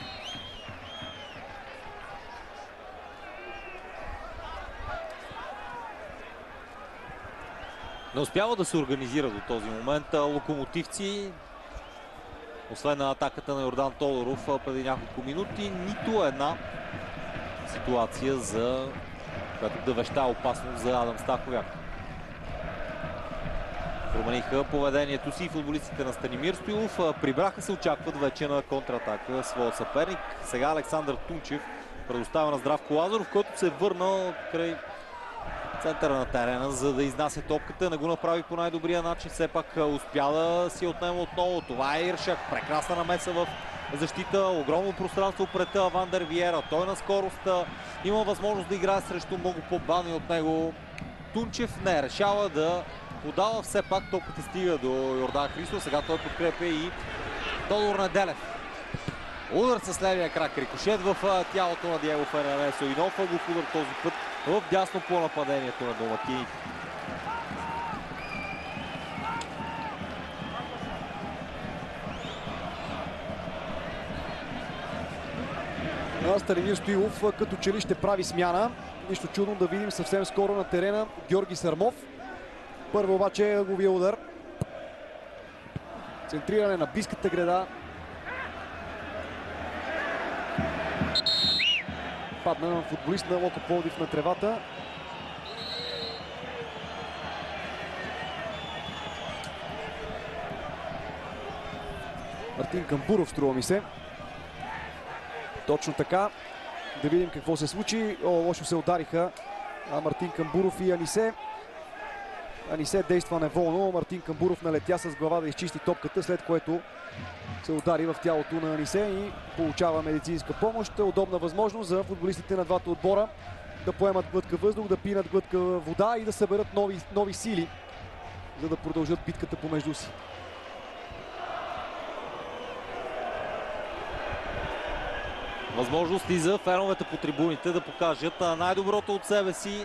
Не успява да се организира до този момент локомотивци. Освен на атаката на Йордан Тодоров преди няколко минути, нито една ситуация, за която да веща опасност за Адам Стаховяк. Промениха поведението си и футболистите на Станимир Стоилов. Прибраха се, очакват вече на контратака своя съперник. Сега Александър Тунчев предоставя на Здравко Лазаров, който се е върнал край центъра на терена, за да изнася топката. Не го направи по най-добрия начин. Все пак успя да си отнема отново. Това е Иршак. Прекрасна намеса в защита. Огромно пространство пред Вандер Виера. Той на скорост има възможност да играе срещу много по-бавни от него. Тунчев не решава да подава. Все пак топката стига до Йордан Христов. Сега той подкрепя и Тодор Неделев. Удар с левия крак. Рикошет в тялото на Диего Фераресо. И нов ъглов удар този път в дясно по нападението на домакините.
Станимир Стоилов като че ли ще прави смяна. Нищо чудно да видим съвсем скоро на терена Георги Сърмов. Първо обаче е ъгловия удар. Центриране на близката града. Падна на футболист на Локо Пловдив на тревата. Мартин Камбуров, струва ми се. Точно така. Да видим какво се случи. О, лошо се удариха Мартин Камбуров и Анисе. Анисе действа неволно. Мартин Камбуров налетя с глава да изчисти топката, след което се удари в тялото на Анисе и получава медицинска помощ. Удобна възможност за футболистите на двата отбора да поемат глътка въздух, да пинат глътка вода и да съберат нови, нови сили, за да продължат битката помежду си.
Възможности за феновете по трибуните да покажат най-доброто от себе си.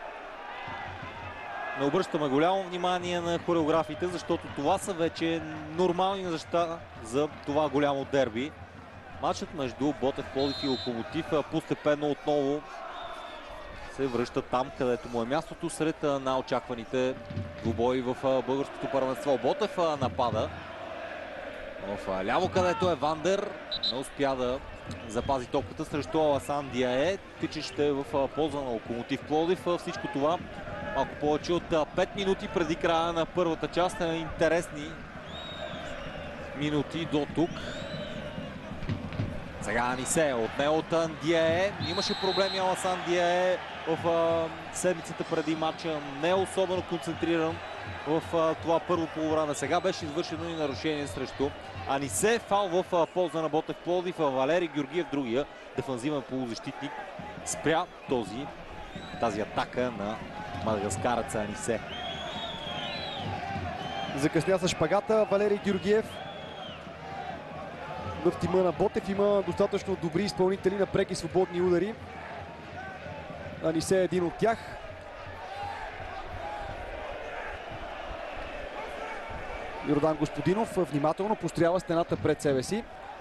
Не обръщаме голямо внимание на хореографите, защото това са вече нормални неща за това голямо дерби. Матчът между Ботев Пловдив и Локомотив постепенно отново се връща там, където му е мястото, сред най-очакваните двубои в българското първенство. Ботев напада. В ляво, където е Вандер, не успя да запази топката срещу Аласан Диае. Тичащ е в полза на Локомотив Пловдив. Всичко това малко повече от пет минути преди края на първата част. Интересни минути до тук. Сега Анисе отне от Диае. Имаше проблеми Аласан Диае в а, седмицата преди матча. Не е особено концентриран в а, това първо полувреме. Сега беше извършено и нарушение срещу Анисе. Фал в а, полза на Ботев Пловдив. Валери Георгиев, другия дефанзивен полузащитник, спря този, тази атака на мадагаскареца Анисе.
Закъсня с шпагата Валери Георгиев. В тима на Ботев има достатъчно добри изпълнители на преки свободни удари. Анисе е един от тях. Йордан Господинов внимателно построява стената пред себе си.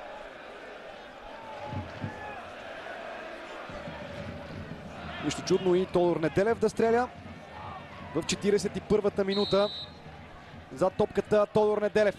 Нищо чудно и Тодор Неделев да стреля в четиридесет и първата минута. За топката Тодор Неделев.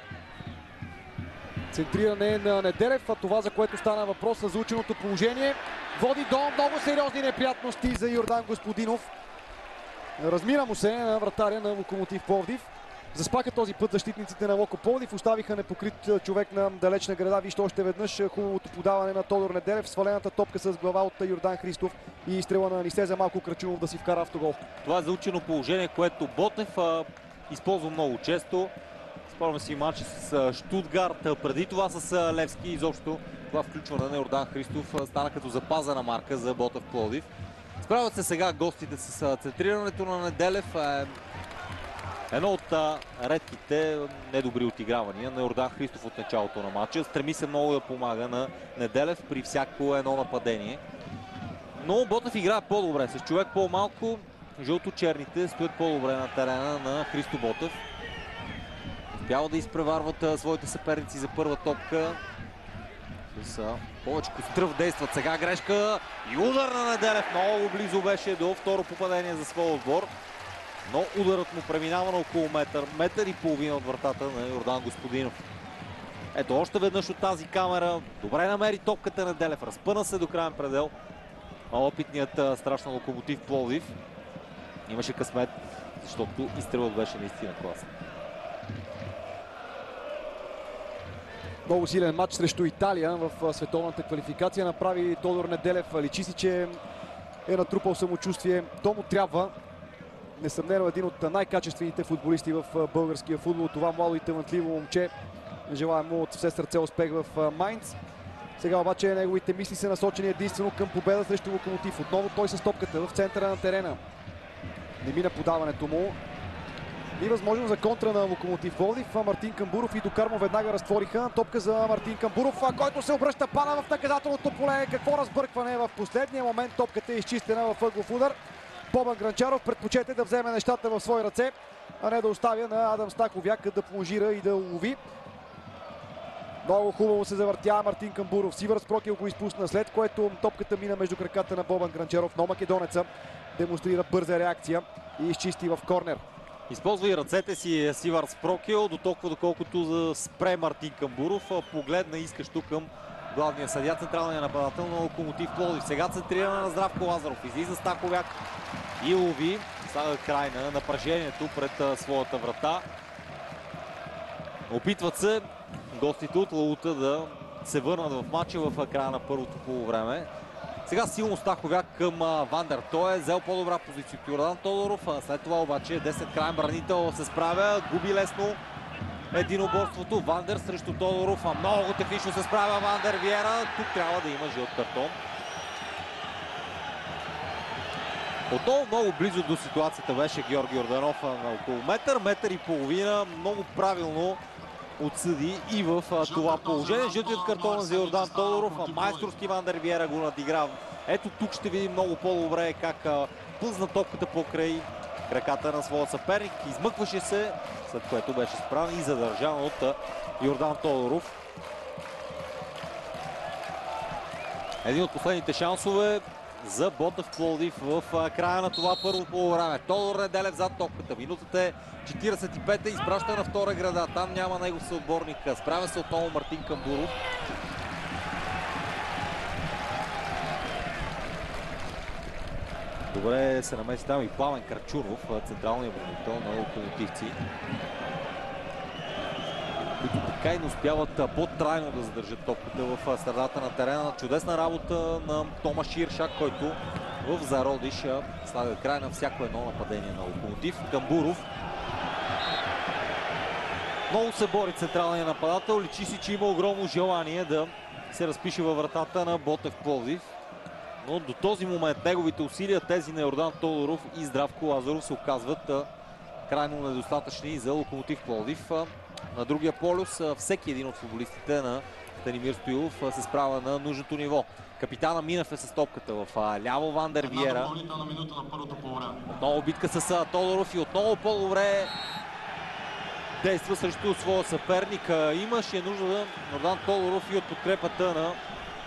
Центриране на Неделев, а това, за което стана въпрос, за заученото положение, води до много сериозни неприятности за Йордан Господинов. Размира му се на вратаря на Локомотив Пловдив. Заспаха този път защитниците на Локо Пловдив, оставиха непокрит човек на далечна града. Вижте още веднъж хубавото подаване на Тодор Неделев, свалената топка с глава от Йордан Христов и изстрела на Анисе за малко Крачунов да си вкара автогол.
Това е заучено положение, което Ботев а, използва много често. Спомняме си матча с Штутгарт, преди това с Левски. Изобщо това включване на Йордан Христов стана като запазена марка за Ботев Пловдив. Справят се сега гостите с центрирането на Неделев. Едно от редките недобри отигравания на Йордан Христов от началото на матча. Стреми се много да помага на Неделев при всяко едно нападение. Но Ботев играе по-добре. С човек по-малко, жълто-черните стоят по-добре на терена на Христо Ботев. Успява да изпреварват своите съперници за първа топка. С повече стръв действат. Сега грешка и удар на Неделев. Много близо беше до второ попадение за своя отбор. Но ударът му преминава на около метър, метър и половина от вратата на Йордан Господинов. Ето още веднъж от тази камера. Добре намери топката на Неделев. Разпъна се до краен предел. А опитният страшно Локомотив Пловдив имаше късмет, защото изстрелът беше наистина класен.
Много силен матч срещу Италия в световната квалификация. Направи Тодор Неделев. Личи си, че е натрупал самочувствие. То му трябва. Несъмнено един от най-качествените футболисти в българския футбол. Това младо и талантливо момче. Желаем му от все сърце успех в Майнц. Сега обаче неговите мисли са насочени единствено към победа срещу Локомотив. Отново той с топката в центъра на терена. Не мина подаването му. И възможно за контра на Локомотив Пловдив. Мартин Камбуров и Докармо веднага разтвориха. Топка за Мартин Камбуров, който се обръща, пада в наказателното поле. Какво разбъркване в последния момент. Топката е изчистена в ъглов удар. Бобан Гранчаров предпочете да вземе нещата в свои ръце, а не да оставя на Адам Стаковяк да плонжира и да лови. Много хубаво се завъртя Мартин Камбуров. Сивърс Прокил го изпусна, след което топката мина между краката на Бобан Гранчаров, но македонеца демонстрира бърза реакция и изчисти в корнер.
Използва и ръцете си Сивърс Прокил, до толкова доколкото за спре Мартин Камбуров. Погледна искащо към главния съдия, централния нападател на Локомотив Пловдив. Сега центриране на Здравко Лазаров. Излиза Стаковяк и лови. Слага край на напрежението пред своята врата. Опитват се гостите от Лаута да се върнат в матча в края на първото полувреме. Сега силно Стаковяк към Вандер. Той е взел по-добра позиция от Йордан Тодоров. След това обаче десет краен бранител се справя. Губи лесно единоборството. Вандер срещу Тодоров. Много технично се справя Вандер Виера. Тук трябва да има жълт картон. Отново много близо до ситуацията беше Георги Йорданов на около метър, метър и половина. Много правилно отсъди и в това положение. Жълтият картон за Йордан Тодоров. Майсторски Вандер Виера го надигра. Ето тук ще видим много по-добре как плъзна топката покрай краката на своя съперник. Измъкваше се, след което беше справен и задържан от Йордан Тодоров. Един от последните шансове за Ботев Пловдив в края на това първо полувреме. Тодор Неделев зад топката. Минутата е четиридесет и пета, изпраща на втора града. Там няма негов съотборник. Справя се отново Мартин Камбуров. Добре се намеси там и Пламен Крачунов, централният бранител на локомотивци, които така и не успяват по-трайно да задържат топката в средата на терена. Чудесна работа на Томаш Иршак, който в зародиш слага край на всяко едно нападение на Локомотив. Камбуров много се бори централния нападател. Личи си, че има огромно желание да се разпише във вратата на Ботев Пловдив. Но до този момент неговите усилия, тези на Йордан Тодоров и Здравко Лазаров, се оказват крайно недостатъчни за Локомотив Пловдив. На другия полюс всеки един от футболистите на Станимир Стоилов се справя на нужното ниво. Капитана Минев е с топката в ляво. Вандер Виера.
Една допълнителна минута на първото полувреме.
Отново битка с Тодоров и отново по-добре действа срещу своя съперник. Имаше нужда да Йордан Тодоров и от подкрепата на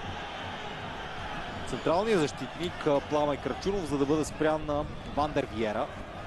централния защитник Пламен Крачунов, за да бъде спрян на Вандер Виера.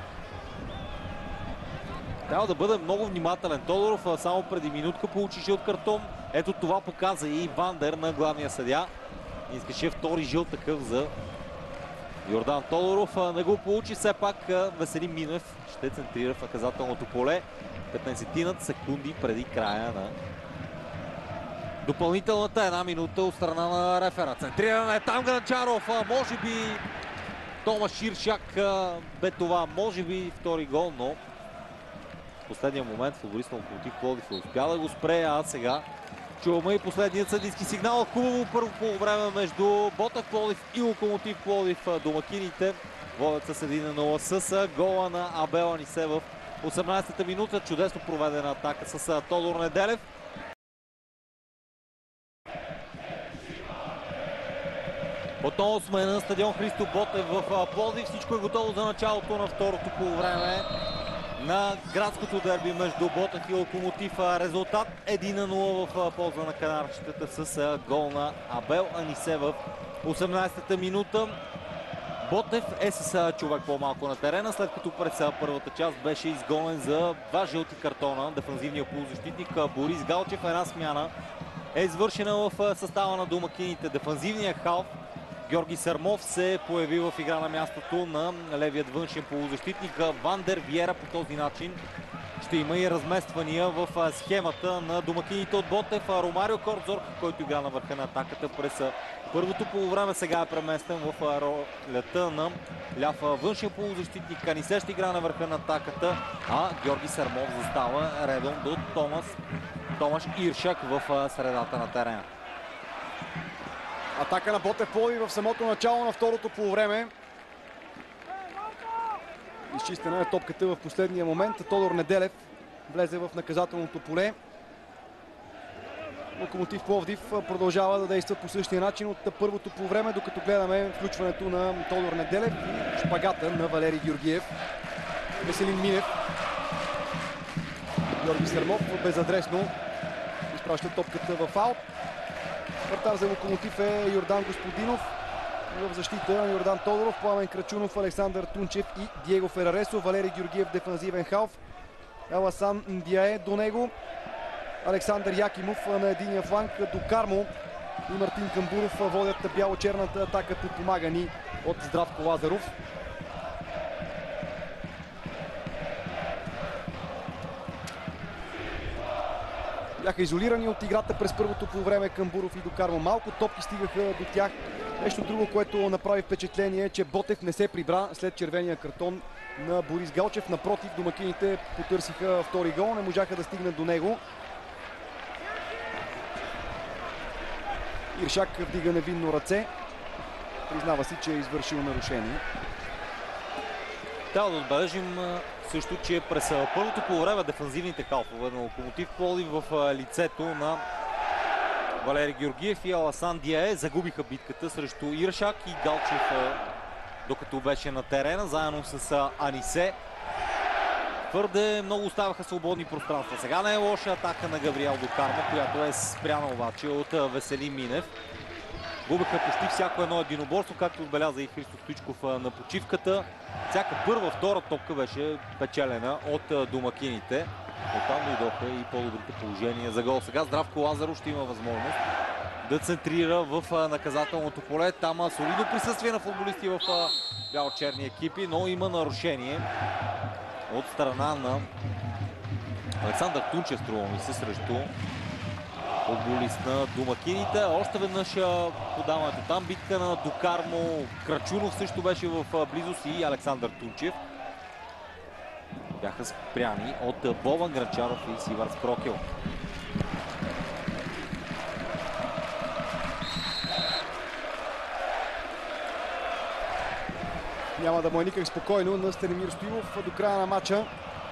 Трябва да бъде много внимателен Тодоров. Само преди минутка получи жълт картон. Ето това показа и Вандер на главния съдия. Искаше втори жълт такъв за Йордан Тодоров. Не го получи. Все пак Веселин Минев ще центрира в наказателното поле. петнайсет секунди преди края на допълнителната една минута от страна на рефера. Центриране там Гранчаров. Може би Томаш Иршак бе това. Може би втори гол, но в последния момент футболист на Локомотив Пловдив е успял да го спре, а сега чуваме и последният съдийски сигнал. Хубаво първо полувреме между Ботев Пловдив и Локомотив Пловдив. Домакините водят с един на нула с гола на Абел Анисе в осемнайсета минута. Чудесно проведена атака с Тодор Неделев. Отново сме на стадион Христо Ботев в Пловдив. Всичко е готово за началото на второто полувреме на градското дерби между Ботев и Локомотив. Резултат един на нула в полза на канарчетата с гол на Абел Анисе в осемнайсета минута. Ботев е с човек по-малко на терена, след като през първата част беше изгонен за два жълти картона. Дефанзивният полузащитник Борис Галчев. Една смяна е извършена в състава на домакините. Дефанзивният халф Георги Сърмов се появи в игра на мястото на левият външен полузащитник Вандер Виера. По този начин ще има и размествания в схемата на домакините от Ботев. Ромарио Кордзор, който игра на върха на атаката през първото полувреме, сега е преместен в ролята на ляв външен полузащитник. Анисе ще игра на върха на атаката, а Георги Сърмов застава редом до Томас, Томаш Иршак в средата на терена.
Атака на Ботев Пловдив в самото начало на второто полувреме. Изчистена е топката в последния момент. Тодор Неделев влезе в наказателното поле. Локомотив Пловдив продължава да действа по същия начин от първото полувреме, докато гледаме включването на Тодор Неделев и шпагата на Валери Георгиев. Веселин Минев. Георги Сърмов безадресно изпраща топката в аут. Вратар за Локомотив е Йордан Господинов. В защита Йордан Тодоров, Пламен Крачунов, Александър Тунчев и Диего Фераресо. Валери Георгиев дефанзивен халф. Еласан Ндияе до него. Александър Якимов на единия фланг. Докармо и Мартин Камбуров водят бяло-черната атака, подпомагани от Здравко Лазаров. Бяха изолирани от играта през първото полувреме Камбуров и Докармо. Малко топки стигаха до тях. Нещо друго, което направи впечатление, е, че Ботев не се прибра след червения картон на Борис Галчев. Напротив, домакините потърсиха втори гол, не можаха да стигнат до него. Иршак вдига невинно ръце. Признава си, че е извършил нарушение.
Трябва да отбележим също, че през първото полувреме дефанзивните халфове на Локомотив Пловдив в лицето на Валери Георгиев и Аласан Диае загубиха битката срещу Иршак и Галчев, докато беше на терена, заедно с Анисе. Твърде много оставаха свободни пространства. Сега не е лоша атака на Габриел Докармо, която е спряна обаче от Веселин Минев. Губеха почти всяко едно единоборство, както отбеляза и Христо Стоичков на почивката. Всяка първа, втора топка беше печелена от домакините. Оттам дойдоха и по-добрите положения за гол. Сега Здравко Лазаров ще има възможност да центрира в наказателното поле. Там солидно присъствие на футболисти в бяло-черни екипи, но има нарушение от страна на Александър Тунчев, струва ми се, срещу футболист на домакините. Още веднъж подаването там. Битка на Докармо. Крачунов също беше в близост и Александър Тунчев. Бяха спряни от Бован Гранчаров и Сивард Спрокел.
Няма да му е никак спокойно на Станимир Стоилов до края на матча.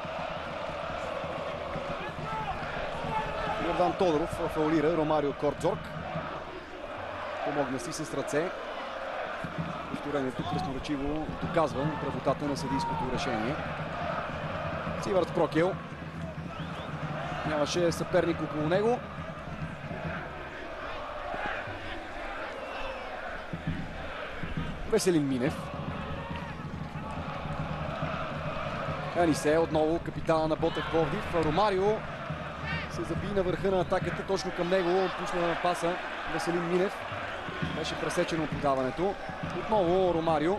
Йордан Тодоров фаулира Ромарио Кордзорг. Помогна си с ръце. Повторението красноречиво доказва правотата на съдийското решение. Сивард Спрокел. Нямаше съперник около него. Веселин Минев. Анисе, отново капитана на Ботев Пловдив. Ромарио се заби на върха на атаката, точно към него пусна на паса Веселин Минев. Беше пресечено подаването. Отново Ромарио.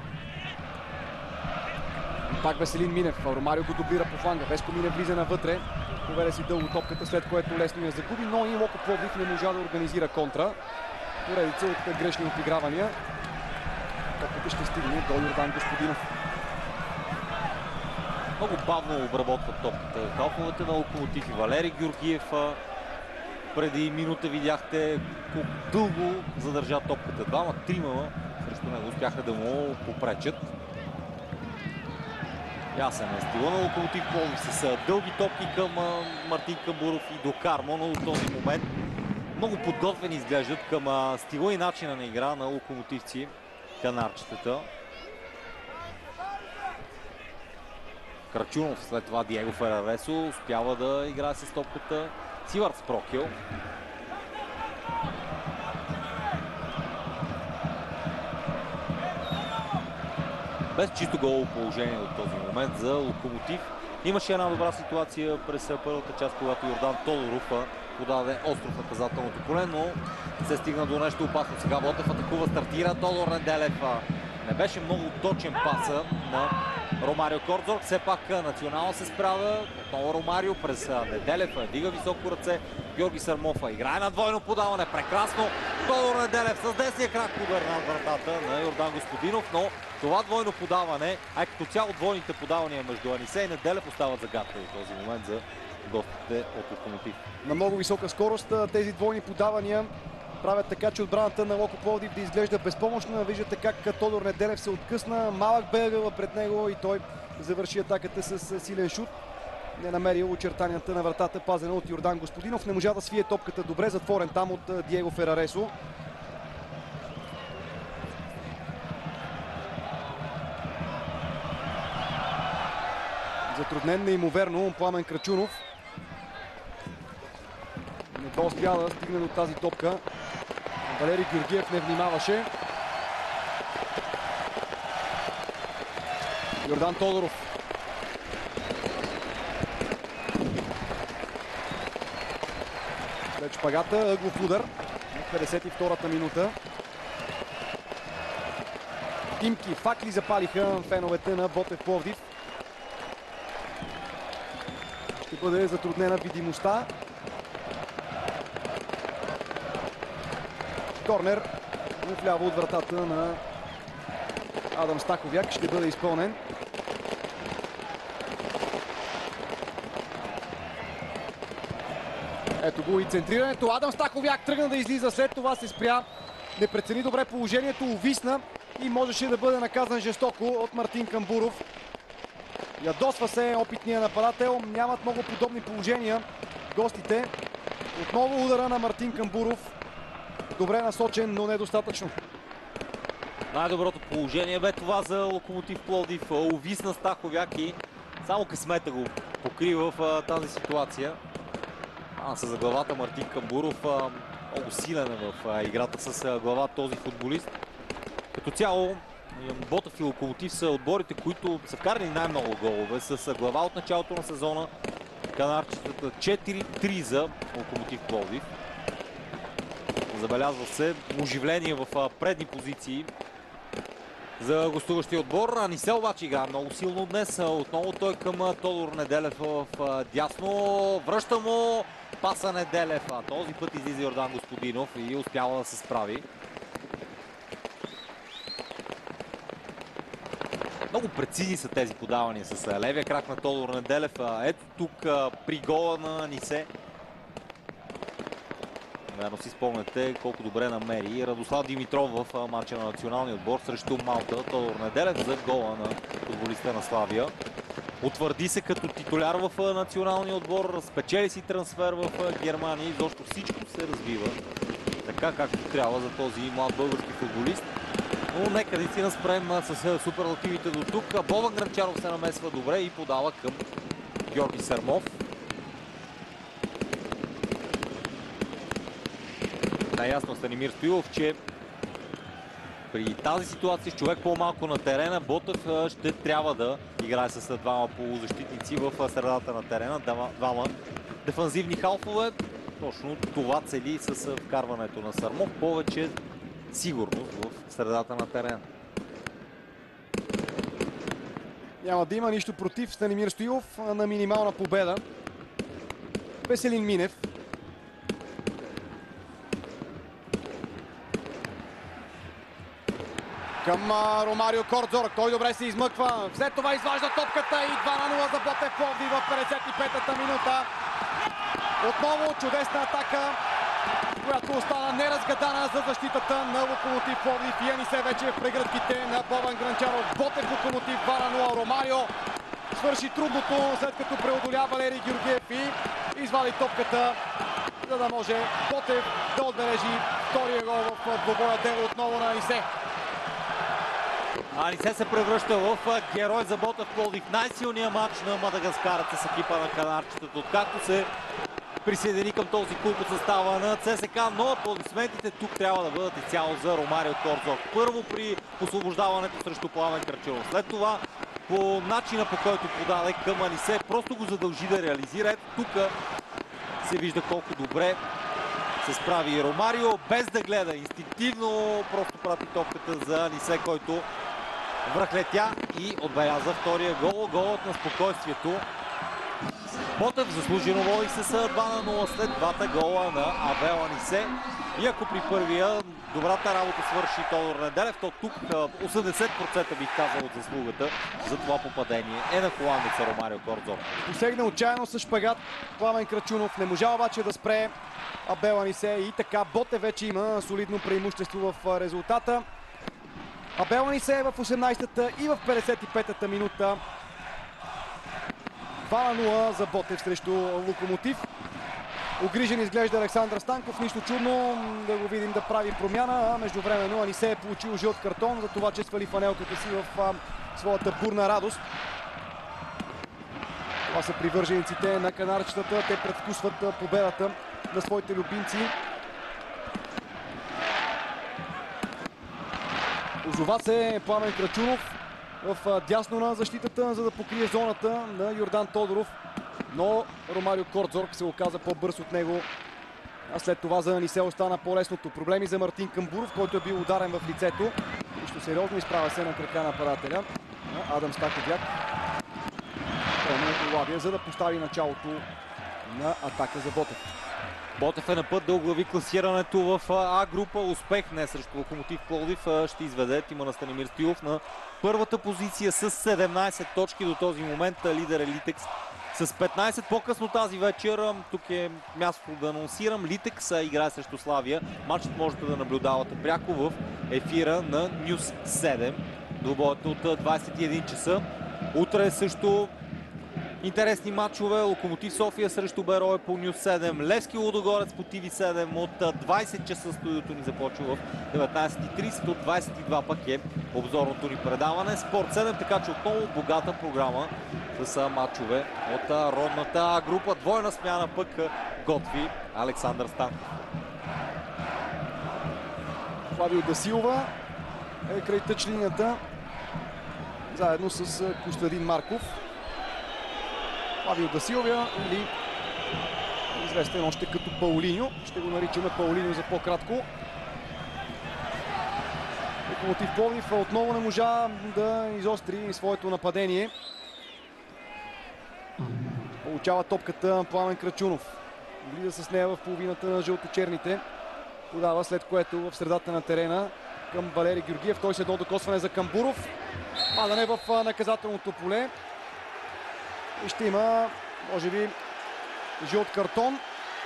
И пак Веселин Минев. Ромарио го дублира по фланга. Веско Минев влиза навътре. Поведе си дълго топката, след което лесно я загуби, но и Локо Пловдив не можа да организира контра. Поредица от грешни отигравания. Топката ще стигне до Йордан Господинов.
Много бавно обработват топката халфовете на Локомотив и Валери Георгиев. Преди минута видяхте колко дълго задържа топката. Двама, трима срещу него успяха да му попречат. Ясен е стила на Локомотив Пловдив с дълги топки към Мартин Камбуров и Докармо, но до този момент много подготвени изглеждат към стила и начина на игра на локомотивци канарчетата. Крачунов, след това Диего Фераресо успява да играе с топката. Сивард Спрокел. Без чисто голово положение от този момент за Локомотив. Имаше една добра ситуация през първата част, когато Йордан Тодоров подаде остро в наказателното поле, но се стигна до нещо опасно. Сега Ботев атакува, стартира Тодор Неделев. Не беше много точен паса на Ромарио Кордзорг. Все пак национално се справя. Отново Ромарио през Неделев. Дига високо ръце. Георги Сърмов играе на двойно подаване. Прекрасно. Тодор Неделев с десния крак удар над вратата на Йордан Господинов. Но това двойно подаване, а като цяло двойните подавания между Анисе и Неделев остават загадка в този момент за гостите от Локомотив.
На много висока скорост тези двойни подавания правят така, че отбраната на Локо Пловдив да изглежда безпомощна. Виждате как Тодор Неделев се откъсна. Малък бегъл пред него и той завърши атаката с силен шут. Не намери очертанията на вратата, пазена от Йордан Господинов. Не можа да свие топката добре, затворен там от Диего Фераресо. Затруднен неимоверно Пламен Крачунов. Не успя да стигне до тази топка. Валери Георгиев не внимаваше. Йордан Тодоров. След шпагата, ъглов удар. В петдесет и втората минута. Димки, факли запалиха феновете на Ботев Пловдив. Ще бъде затруднена видимостта. Корнер вляво от вратата на Адам Стаховяк ще бъде изпълнен. Ето го и центрирането. Адам Стаховяк тръгна да излиза, след това се спря. Не прецени добре положението, увисна и можеше да бъде наказан жестоко от Мартин Камбуров. Ядосва се опитния нападател. Нямат много подобни положения гостите. Отново удара на Мартин Камбуров. Добре насочен, но недостатъчно.
Най-доброто положение бе това за Локомотив Пловдив. Увисна Стаховяк и само късмета го покри в тази ситуация. А, с главата Мартин Камбуров. Много силен е в играта с глава този футболист. Като цяло Ботев и Локомотив са отборите, които са вкарали най-много голове с глава от началото на сезона. Канарчетата четири три за Локомотив Пловдив. Забелязва се оживление в предни позиции за гостуващия отбор. Анисе обаче игра много силно днес. Отново той към Тодор Неделев в дясно. Връща му паса Неделев. А този път излиза Йордан Господинов и успява да се справи. Много прецизни са тези подавания с левия крак на Тодор Неделев. Ето тук при гола на Анисе. Верно си спомняте колко добре намери Радослав Димитров в матча на националния отбор срещу Малта. Тодор Неделев за гола на футболиста на Славия. Утвърди се като титуляр в националния отбор, спечели си трансфер в Германия и защо всичко се развива така както трябва за този млад български футболист. Но нека наистина спрем с суперлативите до тук. Бобан Грънчаров се намесва добре и подава към Георги Сърмов. Най-ясно Станимир Стоилов, че при тази ситуация с човек по-малко на терена, Ботев ще трябва да играе с двама полузащитници в средата на терена, двама дефанзивни халфове. Точно това цели с вкарването на Сърмов. Повече сигурност в средата на терена.
Няма да има нищо против Станимир Стоилов на минимална победа. Веселин Минев. Към Ромарио Кордзорък. Той добре се измъква. След това изважда топката и два на нула за Ботев Пловдив в петдесет и петата минута. Отново чудесна атака, която остана неразгадана за защитата на Локомотив Пловдив и Анисе вече в прегръдките на Бобан Грънчаров. Ботев Локомотив два на нула. Ромарио свърши трудното, след като преодоля Валери Георгиев и извади топката, за да може Ботев да отбележи втория гол в двобоя дело отново на Анисе.
Анисе се превръща в герой за Ботев Пловдив. Най-силният матч на Мадагаскарът с екипа на канарчетата, откакто се присъедини към този клуб от състава на ЦСКА, но аплодисментите тук трябва да бъдат изцяло за Ромарио Кордзорък. Първо при освобождаването срещу Пламен Кръчунов. След това по начина, по който подаде към Анисе, просто го задължи да реализира. Ето тук се вижда колко добре се справи Ромарио, без да гледа. Инстинктивно просто прати топката за Анисе, който връхлетя и отбеляза втория гол. Голът на спокойствието. Ботев заслужено води с два на нула след двата гола на Абел Анисе. И ако при първия добрата работа свърши Тодор Неделев, то тук осемдесет процента бих казал от заслугата за това попадение е на холандеца Ромарио Кордзорък.
Посегна отчаяно с шпагат Пламен Кръчунов, не можа обаче да спре Абел Анисе и така Ботев вече има солидно преимущество в резултата. Абел Анисе е в осемнадесетата и в петдесет и петата минута. два на нула за Ботев срещу Локомотив. Огрижен изглежда Александър Станков. Нищо чудно да го видим да прави промяна. А междувременно Анисе е получил жълт картон за това, че свали фанелката си в а, своята бурна радост. Това са привържениците на канарчетата. Те предвкусват победата на своите любимци. Озова се Пламен Кръчунов в дясно на защитата, за да покрие зоната на Йордан Тодоров. Но Ромарио Кордзорък се оказа по-бърз от него. А след това за Анисе остана по-лесното. Проблеми за Мартин Камбуров, който е бил ударен в лицето. Нищо сериозно, изправя се на крака на нападателя. Адам Стаковяк. Тренерът Лавия, за да постави началото на атака за Ботев.
Ботев е на път да оглави класирането в А група. Успех не срещу Локомотив Пловдив ще изведе тима на Станимир Стоилов на първата позиция с седемнадесет точки до този момент. Лидер е Литекс с петнадесет. По-късно тази вечер, тук е мястото да анонсирам, Литекс играе срещу Славия. Матчът можете да наблюдавате пряко в ефира на Нюс седем. Двубоят от двадесет и един часа. Утре също интересни матчове. Локомотив София срещу Берое по Нюс седем. Левски Лудогорец по Ти Ви седем. От двадесет часа студиото ни започва в деветнадесет и тридесет. От двадесет и два пък е обзорното ни предаване. Спорт седем, така че отново богата програма с матчове от родната група. Двойна смяна пък готви Александър Станков.
Флавио да Силва е край тъч линията, заедно с Костадин Марков. Флавио да Силва, или известен още като Паулиньо. Ще го наричаме Паулиньо за по-кратко. Локомотив Пловдив отново не можа да изостри своето нападение. Получава топката Пламен Крачунов. Влиза с нея в половината на жълточерните. Подава, след което в средата на терена към Валери Георгиев. Той се едно докосване за Камбуров. Падане в наказателното поле. И ще има, може би, жълт картон.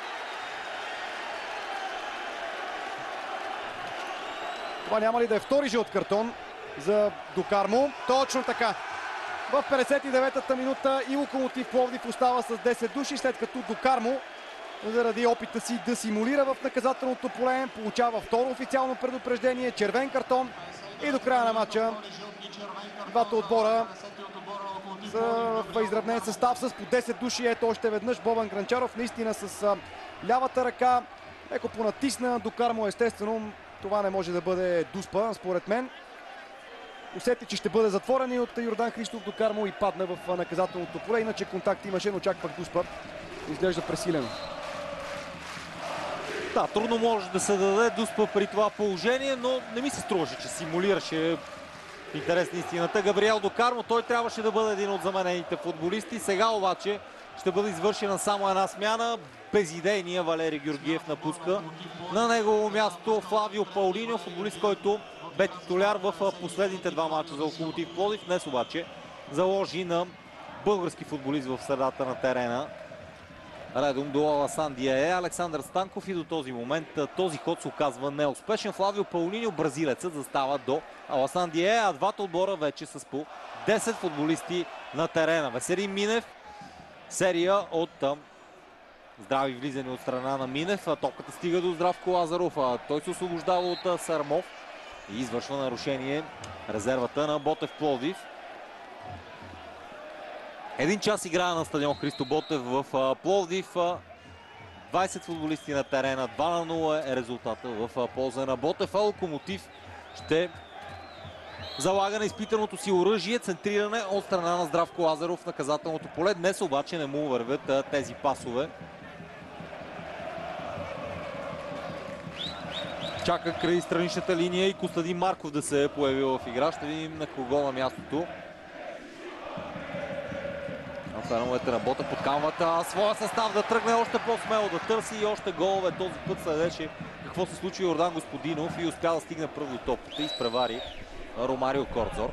Това няма ли да е втори жълт картон за Докармо? Точно така. В петдесет и деветата минута и Локомотив Пловдив остава с десет души, след като Докармо, заради опита си да симулира в наказателното поле, получава второ официално предупреждение, червен картон и до края на матча двата отбора са в изравнен състав с по десет души. Ето още веднъж Бобан Гранчаров, наистина с лявата ръка, леко понатисна Докармо, естествено. Това не може да бъде Дуспа, според мен. Усети, че ще бъде затворен и от Йордан Христов Докармо и падна в наказателното поле. Иначе контакт имаше, но чак пък Дуспа изглежда пресилено.
Да, трудно може да се даде Дуспа при това положение, но не ми се струваше, че симулираше. Интерес на истината. Габриел Докармо, той трябваше да бъде един от заменените футболисти. Сега обаче ще бъде извършена само една смяна. Безидейния Валери Георгиев напуска. На негово място Флавио Паулиньо, футболист, който бе титуляр в последните два мача за Локомотив Пловдив. Днес обаче заложи на български футболист в средата на терена. Редом до Аласан Диае, Александър Станков, и до този момент този ход се оказва неуспешен. Флавио Паулиньо, бразилецът, застава до Аласан Диае, а двата отбора вече с по десет футболисти на терена. Веселин Минев, серия от здрави влизани от страна на Минев. Топката стига до Здравко Лазаров. Той се освобождава от Сармов и извършва нарушение резервата на Ботев Пловдив. Един час играе на стадион Христо Ботев в Пловдив. двайсет футболисти на терена. два на нула е резултата в полза на Ботев. А Локомотив ще залага на изпитаното си оръжие, центриране от страна на Здравко Лазаров в наказателното поле. Днес обаче не му вървят тези пасове. Чака край страничната линия и Костадин Марков да се е появил в игра. Ще видим на кого на мястото. Феновете на Ботев подкамват своя състав да тръгне още по-смело, да търси и още голове. Този път следеше какво се случи Йордан Господинов и успя да стигне пръв до топката и изпревари Ромарио Кордзор.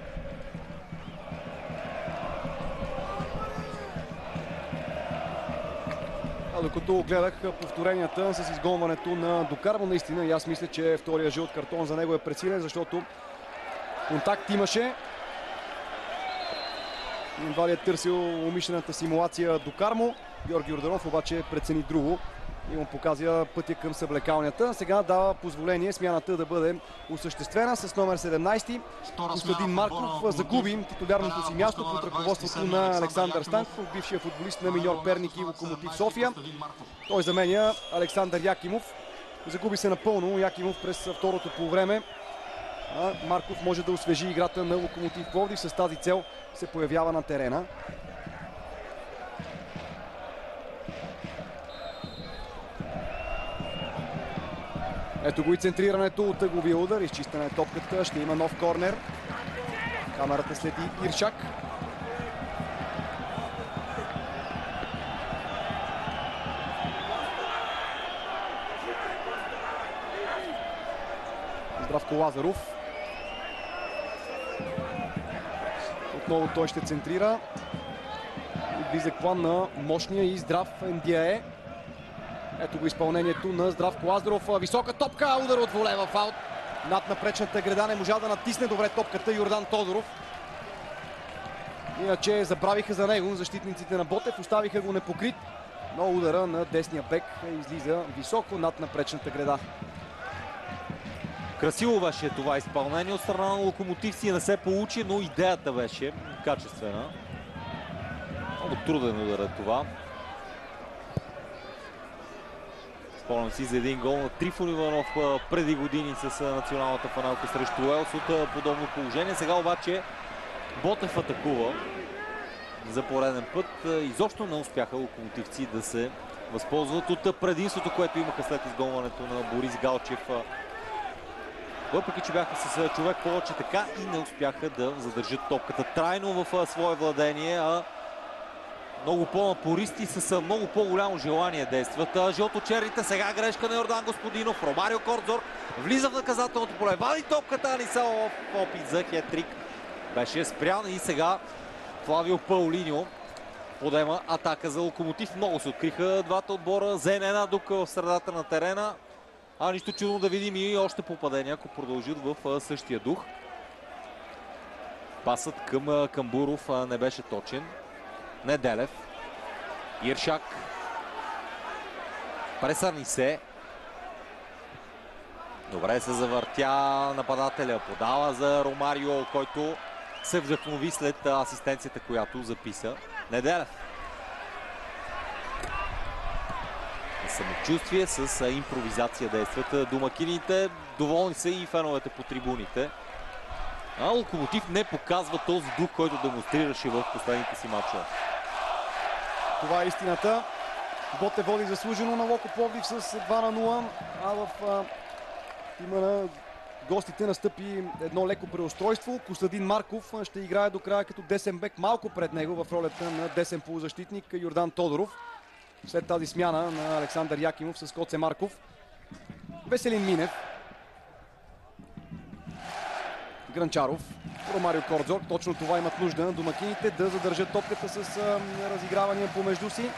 А докато гледах повторенията с изгонването на Докармо, наистина и аз мисля, че втория жълт картон за него е пресилен, защото контакт имаше. Едва ли е търсил умишлената симулация Докармо. Георги Йорданов обаче прецени друго и му показва пътя към съблекалнята. Сега дава позволение смяната да бъде осъществена с номер седемнайсет. Костадин Марков загуби титулярното си място под ръководството на Александър Станков, бившия футболист на Миньор Перник и Локомотив София. Той заменя Александър Якимов. Загуби се напълно Якимов през второто полувреме. А Марков може да освежи играта на Локомотив Пловдив. С тази цел се появява на терена. Ето го и центрирането от ъгловия удар. Изчистена е топката. Ще има нов корнер. Камерата следи Иршак. Здравко Лазаров. Отново той ще центрира. И близък план на мощния и здрав Ндиае. Ето го изпълнението на Здравко Лазаров. Висока топка, удар от воле в аут. Над напречната града не можа да натисне добре топката Йордан Тодоров. Иначе забравиха за него защитниците на Ботев, оставиха го непокрит. Но удара на десния бек излиза високо над напречната града.
Красиво беше това изпълнение от страна на Локомотив, си не се получи, но идеята беше качествена. Много труден удар е това. Спомням си за един гол на Трифон Иванов преди години с националната фаналка срещу Уелс от подобно положение. Сега обаче Ботев атакува за пореден път. Изобщо не успяха локомотивци да се възползват от предимството, което имаха след изгонването на Борис Галчев. Въпреки че бяха с човек повече, така и не успяха да задържат топката трайно в свое владение, а много по-напористи с много по-голямо желание действат. Жълточерните, сега грешка на Йордан Господинов. Ромарио Кордзор влиза в наказателното поле. Вади топката Анисалов. Опит за хет-трик беше спрян и сега Флавио Паулиньо подема атака за Локомотив. Много се откриха двата отбора. Зен една дупка в средата на терена. А нищо чудно да видим и още попадения, ако продължат в същия дух. Пасът към Камбуров не беше точен. Неделев. Иршак. През Арнисе. Добре се завъртя нападателя. Подава за Ромарио, който се вдъхнови след асистенцията, която записа Неделев. Самочувствие с импровизация действат домакините. Доволни са и феновете по трибуните. А Локомотив не показва този дух, който демонстрираше в последните си мачове.
Това е истината. Ботев води заслужено на Локо Пловдив с два на нула, а в а, тима на гостите настъпи едно леко преустройство. Костадин Марков ще играе до края като десен бек, малко пред него в ролята на десен полузащитник Йордан Тодоров. След тази смяна на Александър Якимов с Коце Марков. Веселин Минев. Гранчаров. Ромарио Кордзор. Точно това имат нужда на домакините, да задържат топката с а, разигравания помежду си.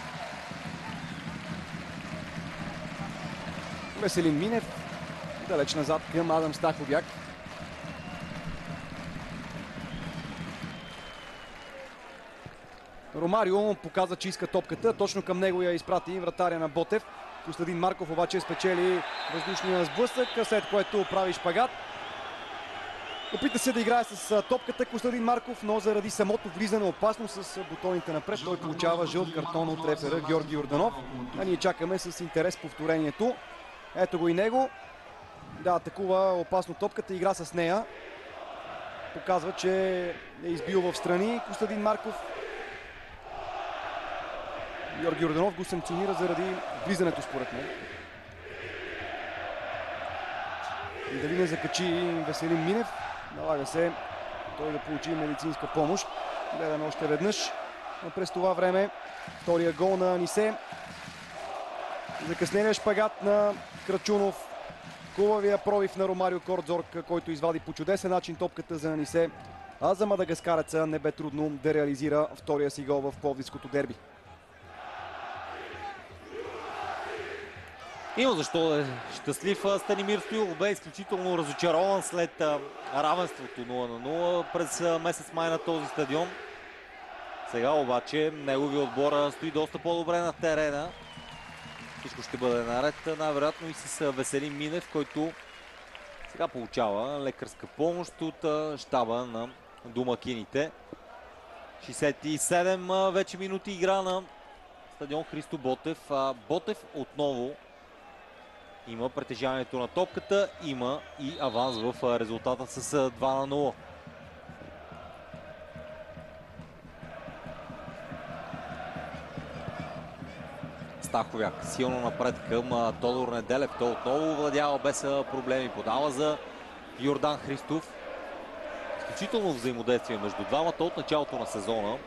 Веселин Минев. Далеч назад към Адам Стаховяк. Ромарио показа, че иска топката. Точно към него я изпрати вратаря на Ботев. Костадин Марков обаче спечели въздушния сблъсък, след което прави шпагат. Опита се да играе с топката Костадин Марков, но заради самото влизане опасно с бутоните напред, той получава жълт картон от рефера Георги Йорданов. А ние чакаме с интерес повторението. Ето го и него. Да, атакува опасно топката, игра с нея. Показва, че е избил в страни Костадин Марков. Георги Йорданов го санкционира заради влизането, според мен. И дали не закачи Веселин Минев, налага се той да получи медицинска помощ. Гледаме още веднъж. Но през това време втория гол на Анисе. Закъснелия шпагат на Крачунов. Хубавия пробив на Ромарио Кордзор, който извади по чудесен начин топката за Анисе. А за мадагаскареца не бе трудно да реализира втория си гол в пловдивското дерби.
Има защо да е щастлив. Станимир Стоилов бе изключително разочарован след равенството нула на нула през месец май на този стадион. Сега обаче неговия отбор стои доста по-добре на терена. Всичко ще бъде наред, най-вероятно и с Веселин Минев, който сега получава лекарска помощ от щаба на домакините. шейсет и седем вече минути игра на стадион Христо Ботев. Ботев отново има притежанието на топката, има и аванс в резултата с два на нула. Стаховяк силно напред към Тодор Неделев. Той отново владява без проблеми. Подава за Йордан Христов. Изключително взаимодействие между двамата от началото на сезона.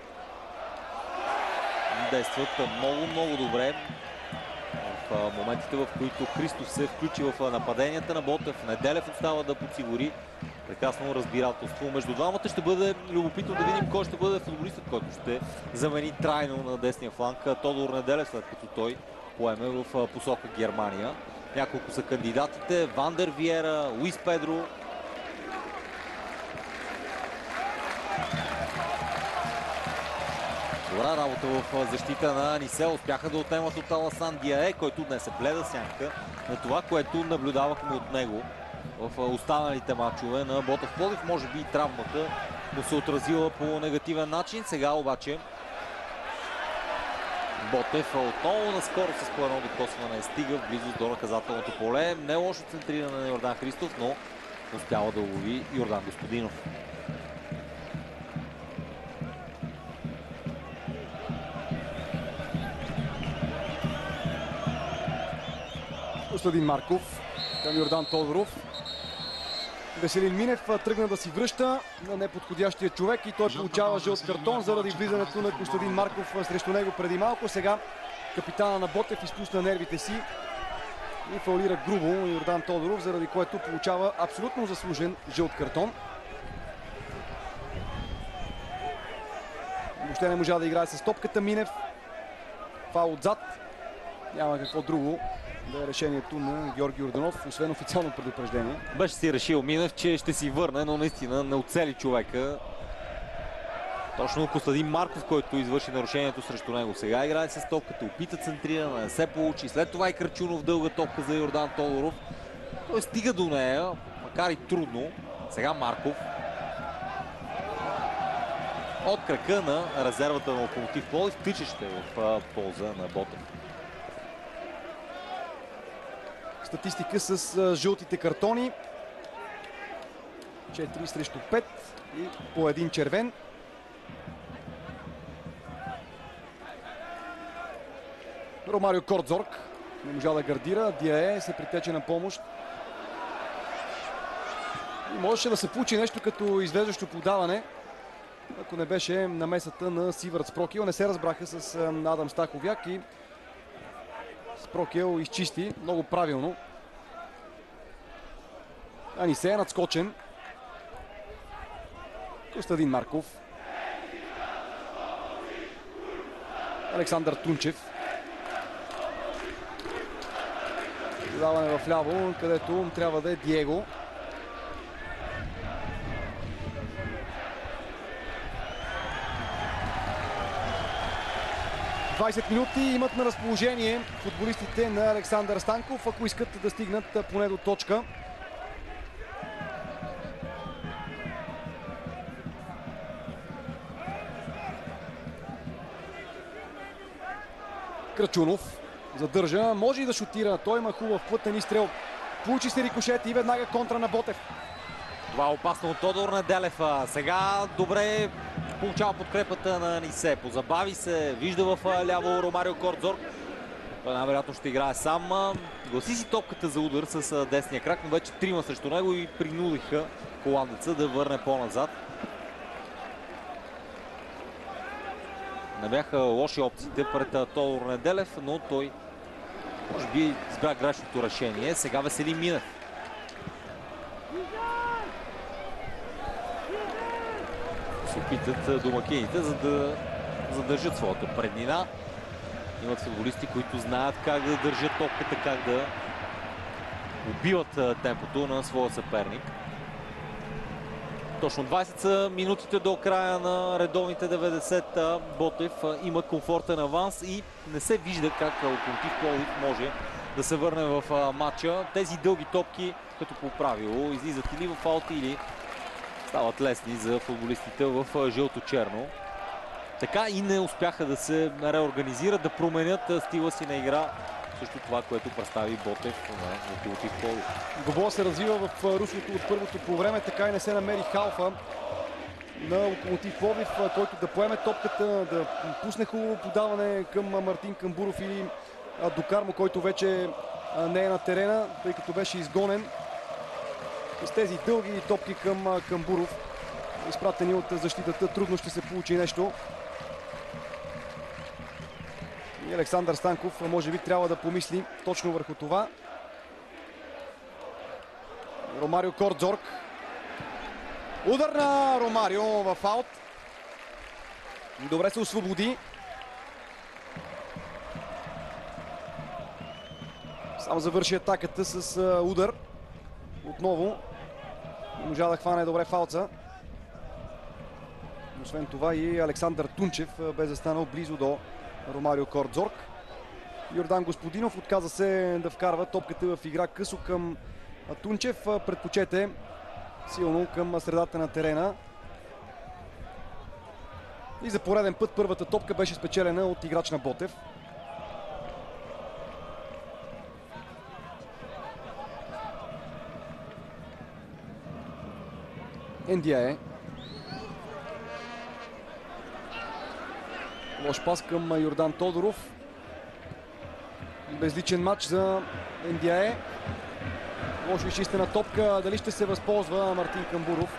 Действат много-много добре в моментите, в които Христов се включи в нападенията на Ботев. Неделев остава да подсигури прекрасно разбирателство. Между двамата ще бъде любопитно да видим кой ще бъде футболистът, който ще замени трайно на десния фланг Тодор Неделев, след като той поеме в посока Германия. Няколко са кандидатите: Вандер Виера, Луис Педро. Добра работа в защита на Анисе. Успяха да отнемат от Аласан Диае, който днес е бледа сянка на това, което наблюдавахме от него в останалите матчове на Ботев Пловдив. Може би и травмата му се отразила по негативен начин. Сега обаче Ботев отново наскоро с по едно докосване стига в близост до наказателното поле. Не лошо центриране на Йордан Христов, но успява да лови Йордан Господинов.
Костадин Марков към Йордан Тодоров. Веселин Минев тръгна да си връща на неподходящия човек и той получава жълт картон заради влизането на Костадин Марков срещу него преди малко. Сега капитана на Ботев изпусна нервите си и фаулира грубо Йордан Тодоров, заради което получава абсолютно заслужен жълт картон. Въобще не можа да играе с топката Минев. Фаул отзад. Няма какво друго да е решението на Георги Йорданов, освен официално предупреждение.
Беше си решил Минев, че ще си върне, но наистина не оцели човека. Точно Костадин Марков, който извърши нарушението срещу него. Сега играе с топката, опита центриране, не се получи. След това и Крачунов дълга топка за Йордан Тодоров. Той стига до нея, макар и трудно. Сега Марков. От крака на резервата на Локомотив Пловдив, тичаща в полза на Ботев.
Статистика с жълтите картони. четири срещу пет и по един червен. Ромарио Кордзорг не можа да гардира. Диае се притече на помощ. И можеше да се получи нещо като извеждащо подаване, ако не беше намесата на Сивърт Спрокел. Не се разбраха с Адам Стаховяк и Спрокел изчисти много правилно. Анисе е надскочен. Костадин Марков. Александър Тунчев. Даване в ляво, където трябва да е Диего. двайсет минути имат на разположение футболистите на Александър Станков, ако искат да стигнат поне до точка. Крачунов задържа, може и да шутира. Той има хубав плътен изстрел. Получи се рикошет и веднага контра на Ботев.
Това е опасно от Тодор Неделев. Сега добре получава подкрепата на Анисе. Позабави се, вижда в ляво Ромарио Кордзорг. Той най-вероятно ще играе сам. Гласи си топката за удар с десния крак, но вече трима срещу него и принудиха холандеца да върне по-назад. Не бяха лоши опциите пред Тодор Неделев, но той може би избра грешното решение. Сега Веселин Минев. Се опитат домакините, за да задържат своята преднина. Имат футболисти, които знаят как да държат топката, как да убиват темпото на своя съперник. Точно двайсет са минутите до края на редовните деветдесет. Ботев има комфортен аванс и не се вижда как Локомотив Пловдив може да се върне в матча. Тези дълги топки, като по правило, излизат или в аут, или стават лесни за футболистите в жълто-черно. Така и не успяха да се реорганизират, да променят стила си на игра. Също това, което представи Ботев на Локомотив Пловдив.
Гобола се развива в руслото от първото по време, така и не се намери халфа на Локомотив Пловдив, който да поеме топката, да пусне хубаво подаване към Мартин Камбуров или Докармо, който вече не е на терена, тъй като беше изгонен. С тези дълги топки към Камбуров, изпратени от защитата, трудно ще се получи нещо. И Александър Станков може би трябва да помисли точно върху това. Ромарио Кордзорг. Удар на Ромарио в аут. Добре се освободи. Сам завърши атаката с удар. Отново не можа да хване добре фалца. Освен това и Александър Тунчев бе застанал близо до Ромарио Кордзорг. Йордан Господинов отказа се да вкарва топката в игра късо към Тунчев. Предпочете силно към средата на терена. И за пореден път първата топка беше спечелена от играч на Ботев. Ендиае. Лош пас към Йордан Тодоров. Безличен матч за Ендиае. Лошо изчистена топка. Дали ще се възползва Мартин Камбуров?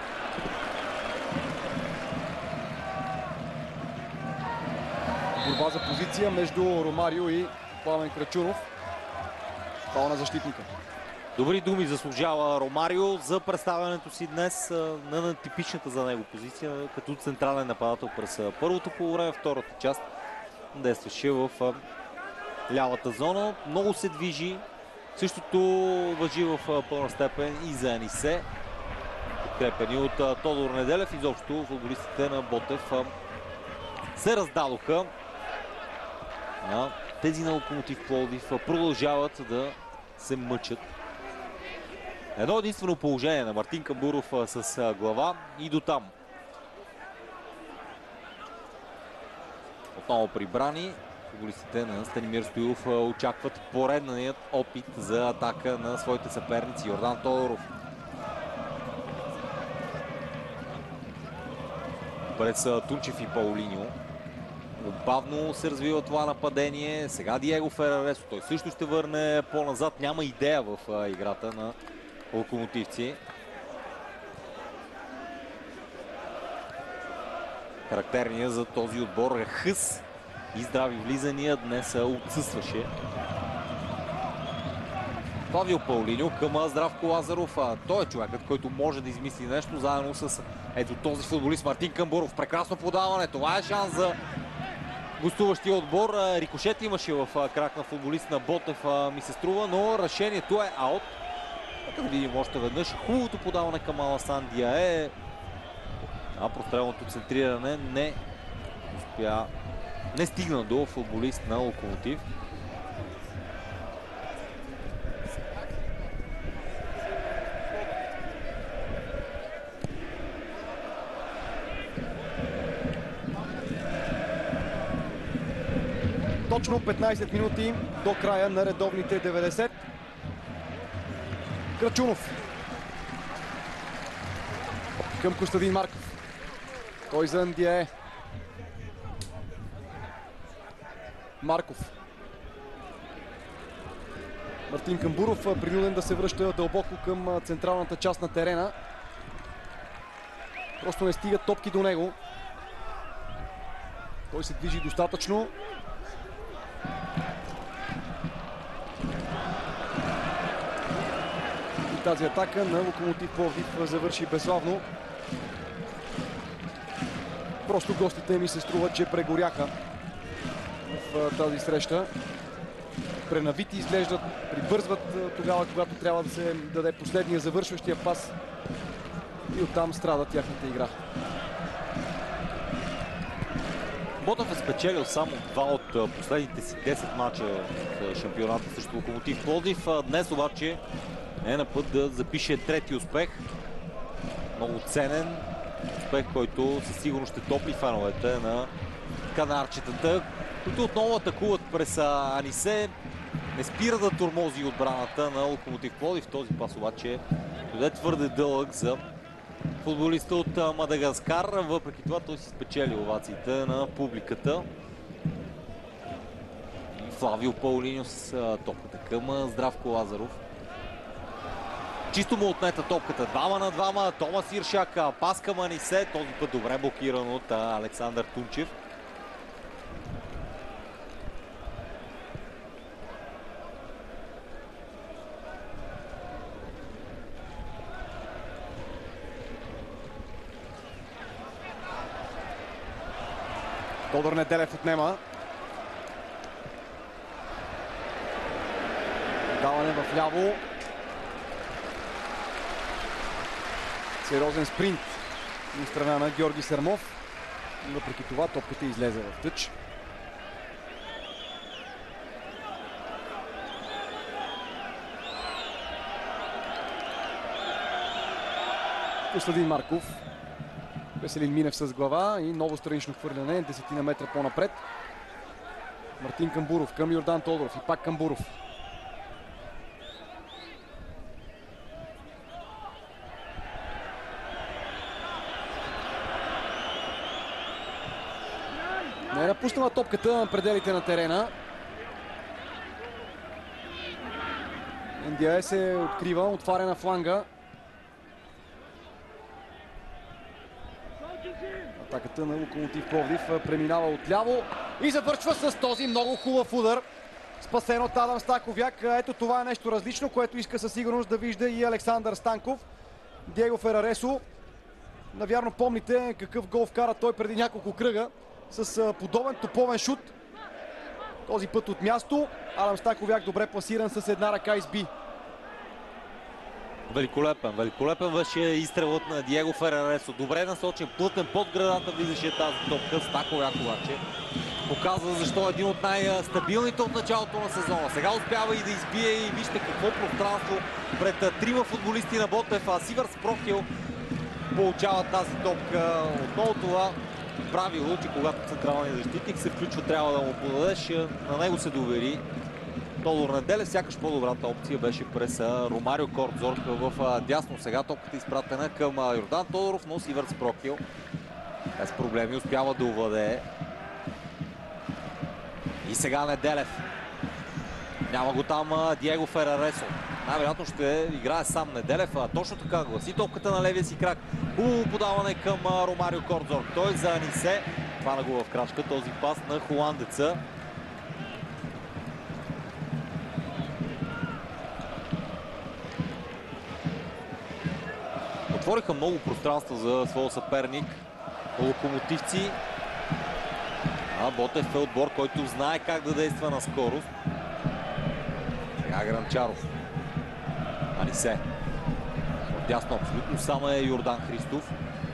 Борба за позиция между Ромарио и Пламен Крачунов. Фаул на защитника.
Добри думи заслужава Ромарио за представянето си днес на типичната за него позиция като централен нападател през първото полувреме, втората част действаше в лявата зона. Много се движи. Същото важи в пълна степен и за Анисе. Подкрепени от Тодор Неделев. Изобщо футболистите на Ботев се раздадоха. А тези на Локомотив Пловдив продължават да се мъчат. Едно единствено положение на Мартин Камбуров с глава и до там. Отново прибрани. Футболистите на Станимир Стоилов очакват поредният опит за атака на своите съперници. Йордан Тодоров. През Тунчев и Паулиньо. Бавно се развива това нападение. Сега Диего Фераресо. Той също ще върне по-назад. Няма идея в играта на локомотивци. Характерният за този отбор хъс и здрави влизания днес отсъстваше. Павел Паулиньо към Здравко Лазаров. Той е човекът, който може да измисли нещо заедно с ето този футболист Мартин Камбуров. Прекрасно подаване. Това е шанс за гостуващия отбор. Рикошет имаше в крак на футболист на Ботев, ми се струва, но решението е аут. Нека да видим още веднъж. Хубавото подаване към Аласан Диае. А прострелното центриране не успя, не стигна до футболист на Локомотив.
Точно петнайсет минути до края на редовните деветдесет. Крачунов към Костадин Марков. Той за Ндие. Марков. Мартин Камбуров принуден да се връща дълбоко към централната част на терена. Просто не стигат топки до него. Той се движи достатъчно. И тази атака на Локомотив Пловдив завърши безславно. Просто гостите ми се струва, че прегоряха в тази среща. Пренавити изглеждат, прибързват тогава, когато трябва да се даде последния завършващия пас. И оттам страда тяхната игра.
Ботев е спечелил само два от последните си десет мача в шампионата срещу Локомотив Пловдив. Днес обаче е на път да запише трети успех. Много ценен успех, който със сигурност ще топли феновете на канарчетата, които отново атакуват през Анисе. Не спира да тормози отбраната на Локомотив Пловдив. Този пас обаче е твърде дълъг за футболиста от Мадагаскар. Въпреки това той си спечели овациите на публиката. Флавио Паулиньо с топката към Здравко Лазаров. Чисто му отнета топката. Двама на двама. Томас Иршак. Пас към Анисе. Този път добре блокиран от Александър Тунчев.
Тодор Неделев отнема. Даване в ляво. Сериозен спринт от страна на Георги Сърмов. Въпреки това топката излезе в тъч. Костадин Марков. Веселин Минев с глава и ново странично хвърляне, десетина метра по-напред. Мартин Камбуров към Йордан Тодоров и пак Камбуров. Изпуснала топката на пределите на терена. Ен Ди Ей се открива, отваря на фланга. Атаката на Локомотив Пловдив преминава отляво и завършва с този много хубав удар. Спасен от Адам Стаковяк. Ето това е нещо различно, което иска със сигурност да вижда и Александър Станков. Диего Фераресо. Навярно помните какъв гол вкара той преди няколко кръга с подобен топовен шут. Този път от място. Адам Стаковяк добре пласиран с една ръка изби.
Великолепен, великолепен беше изстрелът на Диего Фераресо. Добре насочен, плътен под градата влизаше тази топка. Стаковяк обаче показва защо е един от най-стабилните от началото на сезона. Сега успява и да избие и вижте какво пространство пред трима футболисти на Ботев. А Сивърс Прохил получава тази топка. Отново това правило, че когато централният защитник се включва, трябва да му подадеш. На него се довери Тодор Неделев. Сякаш по-добрата опция беше през Ромарио Кордзорг в дясно. Сега топката е изпратена към Йордан Тодоров, но Сивърс Прохил без проблеми успява да овладее. И сега Неделев. Няма го там Диего Фераресо. Най-вероятно ще играе сам Неделев. А точно така гласи топката на левия си крак. Хубаво подаване към Ромарио Кордзорг. Той за Анисе. Хвана го в крачка този пас на холандеца. Отвориха много пространства за своя съперник. Локомотивци. А Ботев е отбор, който знае как да действа на скорост. Сега Гранчаров. Анисе. Отдясно абсолютно само е Йордан Христов.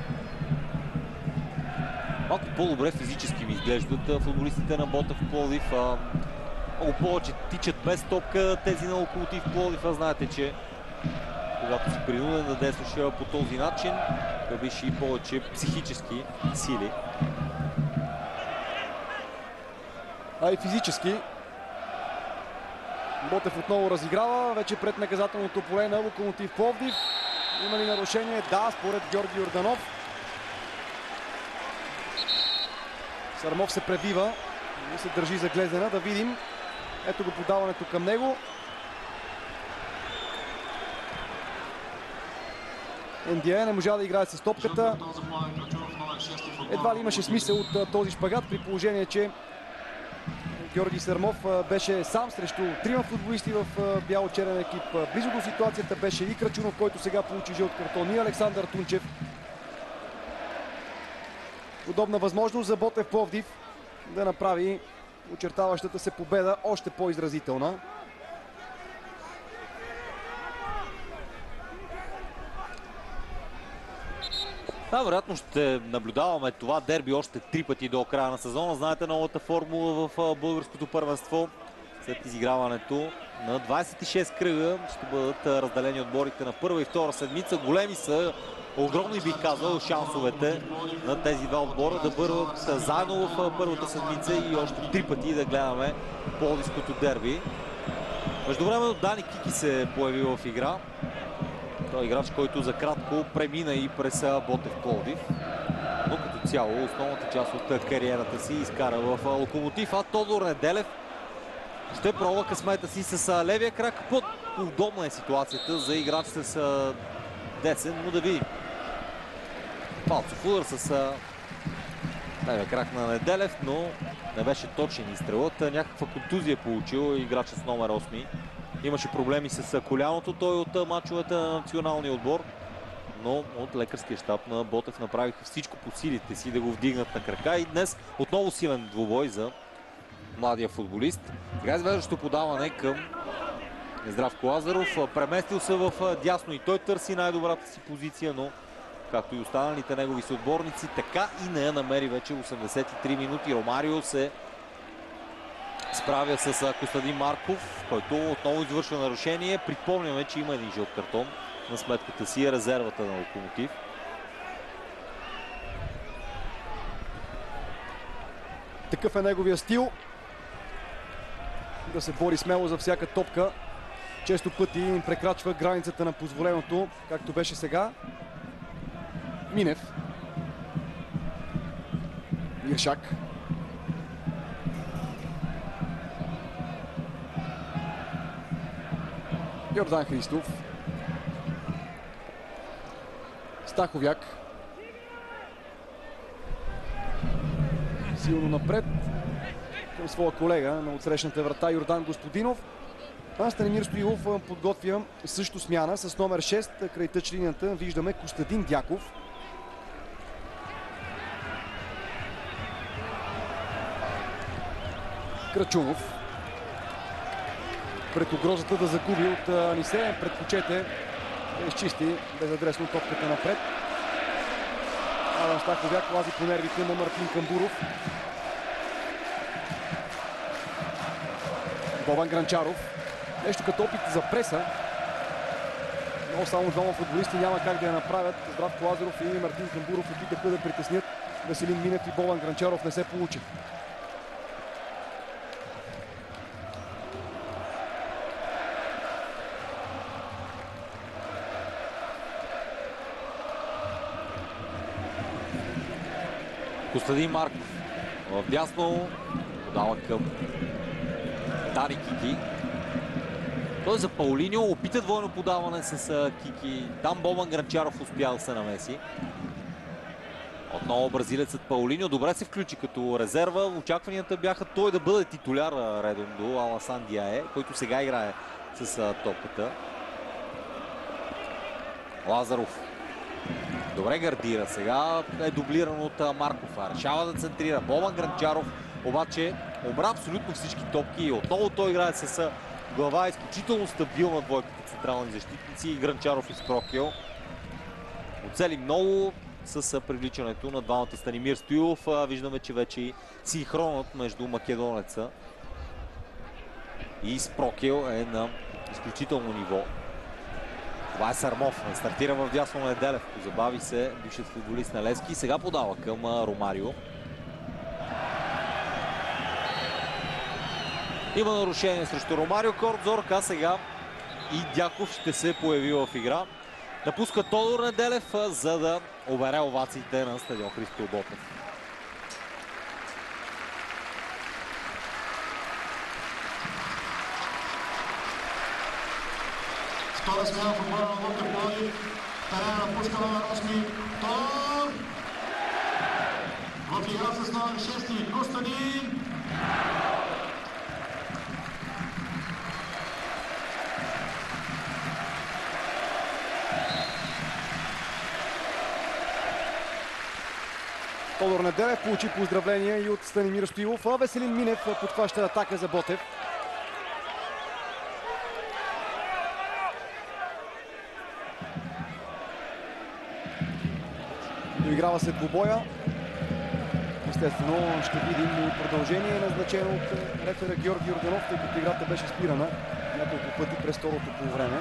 Малко по-добре физически ми изглеждат футболистите на Ботев Пловдив. Много повече тичат без топка тези на Локомотив Пловдив. А знаете, че когато си принуден да действаш по този начин, губиш и повече психически сили.
А и физически. Ботев отново разиграва, вече пред наказателното поле на Локомотив Пловдив. Има ли нарушение? Да, според Георги Йорданов. Сърмов се пребива и се държи за Глезена. Да видим. Ето го подаването към него. Ен Ди Ей не можа да играе с топката. Едва ли имаше смисъл от този шпагат, при положение, че Георги Сърмов беше сам срещу трима футболисти в бяло-черен екип. Близо до ситуацията беше и Крачунов, който сега получи жълт картон, и Александър Тунчев. Подобна възможност за Ботев Пловдив да направи очертаващата се победа още по-изразителна.
Да, вероятно ще наблюдаваме това дерби още три пъти до края на сезона. Знаете новата формула в българското първенство. След изиграването на двадесет и шест кръга ще бъдат разделени отборите на първа и втора седмица. Големи са, огромни бих казал, шансовете на тези два отбора да бъдат заедно в първата седмица и още три пъти да гледаме пловдивското дерби. Междувременно Дани Кики се появи в игра. Той е играч, който за кратко премина и през Ботев Пловдив. Но като цяло основната част от кариерата си изкара в Локомотив. А Тодор Неделев ще пробва късмета си с левия крак. По-удобна е ситуацията за играч с десен, но да видим. Палцов удар с левия крак на Неделев, но не беше точен изстрелът. Някаква контузия получил играч с номер осем. Имаше проблеми с коляното той от мачовете на националния отбор, но от лекарския щаб на Ботев направиха всичко по силите си да го вдигнат на крака и днес отново силен двубой за младия футболист. Сега извеждащо подаване към Здравко Лазаров. Преместил се в дясно и той търси най-добрата си позиция, но както и останалите негови съотборници, така и не я намери вече осемдесет и три минути. Ромарио се справя с Костадин Марков, който отново извършва нарушение. Припомняме, че има един жълт картон на сметката си, е резервата на Локомотив.
Такъв е неговия стил. Да се бори смело за всяка топка. Често пъти им прекрачва границата на позволеното, както беше сега. Минев. Иршак. Йордан Христов. Стаховяк. Силно напред към своя колега на отсрещната врата Йордан Господинов. А Станимир Стоилов подготвя също смяна с номер шест край тъч линията. Виждаме Костадин Дяков. Крачунов. Пред угрозата да загуби от Анисе. Предпочете да изчисти безадресно топката напред. Адам Стаховяк лази по нервите на Мартин Камбуров. Бобан Гранчаров. Нещо като опит за преса. Но само двама футболисти няма как да я направят. Здравко Лазаров и Мартин Камбуров опитаха да притеснят Веселин Минев и Бобан Гранчаров. Не се получи.
Костадин Марков в дясно подава към Дани Кики. Той за Паулиньо опита двойно подаване с Кики. Там Бобан Гранчаров успя да се намеси. Отново бразилецът Паулиньо добре се включи като резерва. Очакванията бяха той да бъде титуляр редом до Аласан Диае, който сега играе с топката. Лазаров добре гардира. Сега е дублиран от Марков. Решава да центрира. Бобан Гранчаров обаче обра абсолютно всички топки и отново той играе с глава. Изключително стабилна двойката централни защитници. И Гранчаров изпрокил. Оцели много с привличането на двамата. Станимир Стоилов. Виждаме, че вече и синхронът между македонеца и Спрокил е на изключително ниво. Това е Сармов. Стартира в дясно Неделев. Позабави се бившият футболист на Левски. Сега подава към Ромарио. Има нарушение срещу Ромарио Кордзорг, а сега и Дяков ще се появи в игра. Напуска Тодор Неделев, за да обере овациите на стадион Христо Ботев.
Втора смяна в отбора на Локер Пловдив. Терена напуска номер осми Тодор. В игра с номер шести Костадин.
Тодор Неделев получи поздравления и от Станимир Стоилов, а Веселин Минев подхваща атака за Ботев. Доиграва се двубоя. Естествено ще видим и продължение, назначено от рефера Георги Йорданов, тъй като играта беше спирана няколко пъти през второто полувреме.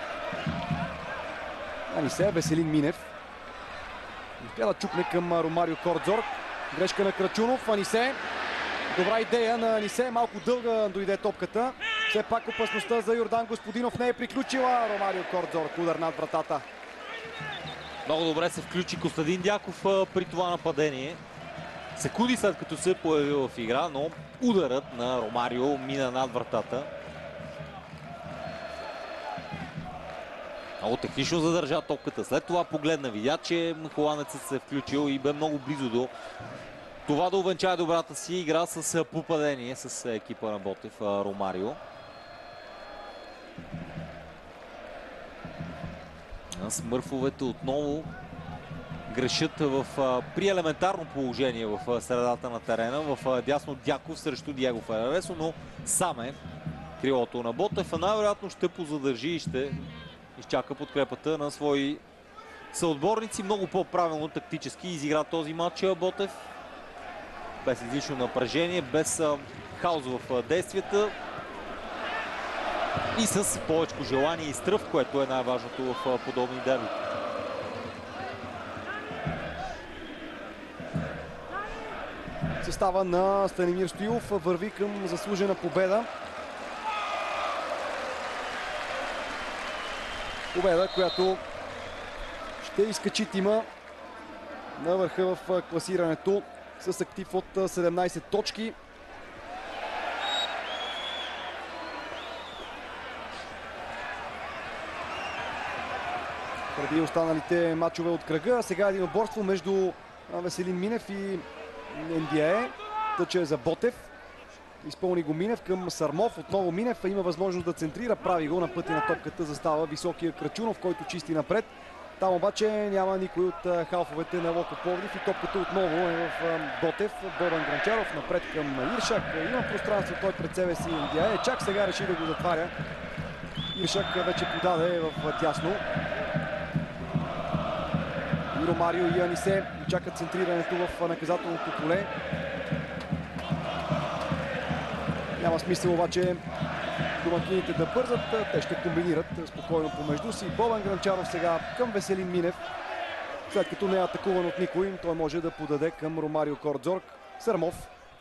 Анисе, Веселин Минев. Успя да чукне към Ромарио Кордзорг. Грешка на Крачунов. Анисе. Добра идея на Анисе. Малко дълга дойде топката. Все пак опасността за Йордан Господинов не е приключила. Ромарио Кордзорг. Удар над вратата.
Много добре се включи Костадин Дяков при това нападение. Секунди след като се появи в игра, но ударът на Ромарио мина над вратата. Много технично задържа топката. След това погледна, видя, че холандецът се е включил и бе много близо до това да увенчае добрата си игра с попадение с екипа на Ботев, Ромарио. Смърфовете отново грешат в, при елементарно положение в средата на терена. В дясно Дяков срещу Диего Фераресо, но сам е крилото на Ботев. Най-вероятно ще позадържи и ще изчака подкрепата на свои съотборници. Много по-правилно тактически изигра този матч Ботев. Без излишно напрежение, без хаос в действията и с повече желание и стръв, което е най-важното в подобни дерби.
Състава на Станимир Стоилов върви към заслужена победа. Победа, която ще изкачи тима на върха в класирането с актив от седемнайсет точки. преди останалите матчове от кръга. Сега един оборство между Веселин Минев и Ен Ди Ей. Тъча е за Ботев. Изпълни го Минев към Сърмов. Отново Минев има възможност да центрира. Прави го на пътя на топката. Застава високия Крачунов, който чисти напред. Там обаче няма никой от халфовете на Локо Пловдив и топката отново е в Ботев. Бобан Гранчаров напред към Иршак. Има пространство той пред себе си Ен Ди Ей. Чак сега реши да го затваря. Иршак вече подаде в дясно. И Ромарио и Анисе чакат центрирането в наказателното поле. Няма смисъл обаче домакините да бързат. Те ще комбинират спокойно помежду си. Бобан Гранчаров сега към Веселин Минев. След като не е атакуван от никой, той може да подаде към Ромарио Кордзорг. Сърмов.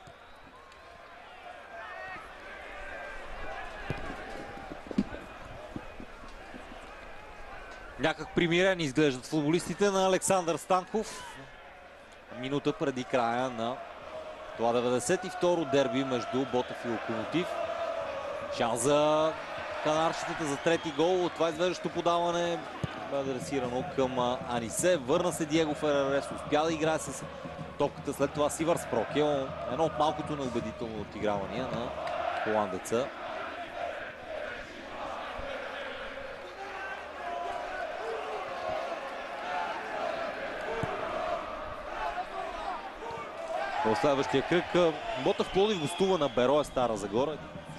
Някак примирени изглеждат футболистите на Александър Станков. Минута преди края на това деветдесет и второ дерби между Ботев и Локомотив. Шанс за канарщетата за трети гол. Това извеждащо подаване бе адресирано към Анисе. Върна се Диего Ферарес. Успя да играе с топката. След това Сивар Спрокел. Едно от малкото неубедително отигравания на холандеца. В следващия кръг Ботев Пловдив гостува на Берое Стара Загора.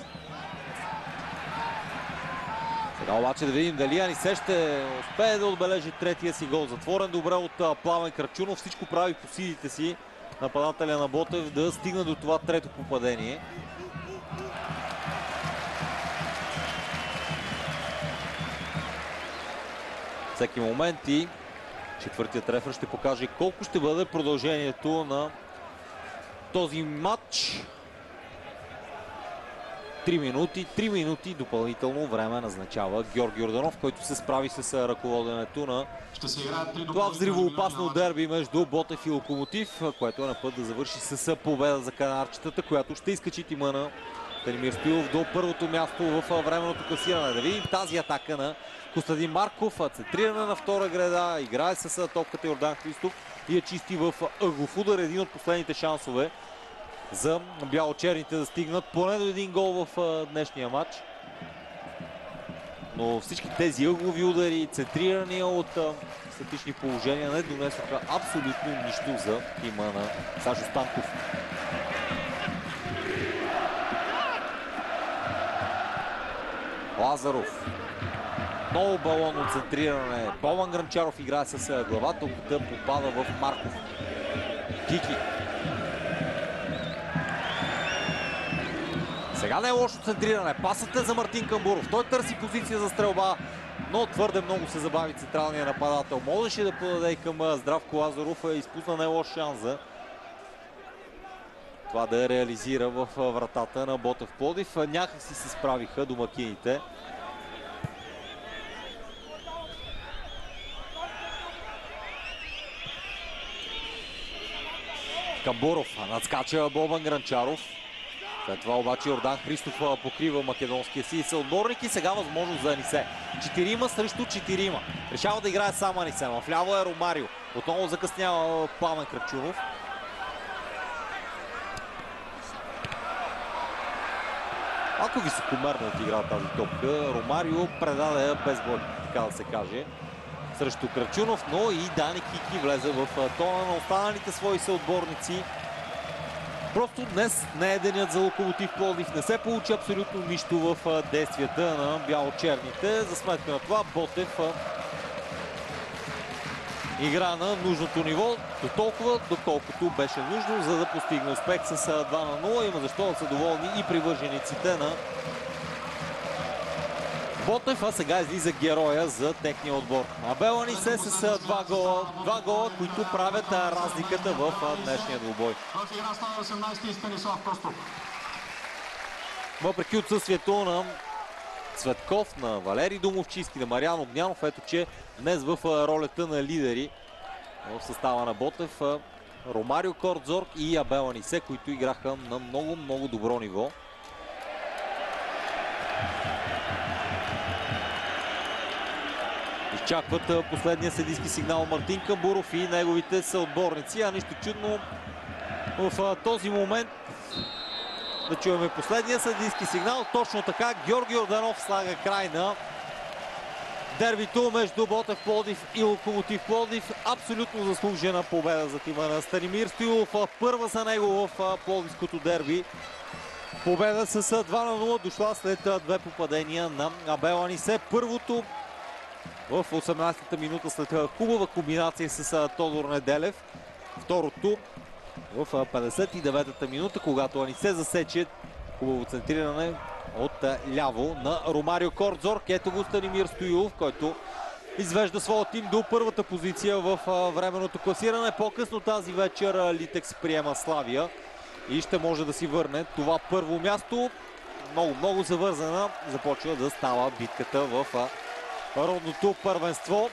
Сега обаче да видим дали Анисе ще успее да отбележи третия си гол. Затворен добре от Пламен Крачунов. Всичко прави по силите си нападателя на Ботев да стигне до това трето попадение. Всеки момент и четвъртият рефер ще покаже колко ще бъде продължението на този матч. Три минути, три минути допълнително време назначава Георги Йорданов, който се справи с ръководенето на това взривоопасно дерби между Ботев и Локомотив, което е на път да завърши с победа за канарчетата, която ще изкачи тима на Станимир Стоилов до първото място в временното класиране. Да видим тази атака на Костадин Марков, центриране на втора града, играе с топката Йордан Христов и я чисти в ъглов удар. Един от последните шансове за бяло-черните да стигнат поне до един гол в днешния матч. Но всички тези ъглови удари, центрирания от статични положения не донесоха абсолютно нищо за тима на Сашо Станков. Лазаров. Много балонно центриране. Бобан Гранчаров играе с глава, топката попада в Марков. Кики. Сега не е лошо центриране. Пасът е за Мартин Камбуров. Той търси позиция за стрелба, но твърде много се забави централния нападател. Можеше да подаде и към Здравко Лазаров. Изпусна не лош шанс за това да реализира в вратата на Ботев Пловдив. Някак си се справиха домакините. Камбуров надскача Бобан Гранчаров. След това обаче Йордан Христов покрива македонския си съотборник и сега възможност за Анисе. Четирима срещу четирима. Решава да играе сам Анисе. Вляво е Ромарио. Отново закъснява Пламен Крачунов. Малко високомерно отигра тази топка. Ромарио предаде я без бой, така да се каже, срещу Крачунов, но и Дани Кики влезе в тона на останалите свои съотборници. Просто днес не е денят за Локомотив Пловдив. Не се получи абсолютно нищо в действията на бяло-черните. За сметка на това Ботев игра на нужното ниво, до толкова, доколкото беше нужно, за да постигне успех с два на нула. Има защо да са доволни и привържениците на Ботев, а сега излиза героя за техния отбор. Абел Анисе с два гола, два гола, които правят разликата в днешния двубой. Въпреки отсъствието на Цветков, на Валери Домовчийски, на Мариан Огнянов, ето че днес в ролята на лидери в състава на Ботев Ромарио Кордзорг и Абел Анисе, които играха на много-много добро ниво. Изчакват последния съдийски сигнал Мартин Камбуров и неговите съотборници. А нищо чудно в този момент да чуем последния съдийски сигнал. Точно така Георги Йорданов слага край на дербито между Ботев Пловдив и Локомотив Пловдив. Абсолютно заслужена победа за тима на Станимир Стоилов. Първа за него в пловдивското дерби. Победа с два на нула, дошла след две попадения на Абел Анисе. Първото в осемнадесетата минута след хубава комбинация с Тодор Неделев. Второто в петдесет и деветата минута, когато Анисе засече хубаво центриране от ляво на Ромарио Кордзор. Ето го Станимир Стоилов, който извежда своя тим до първата позиция в временното класиране. По-късно тази вечер Литекс приема Славия и ще може да си върне това първо място. Много, много завързана започва да става битката в родното първенство.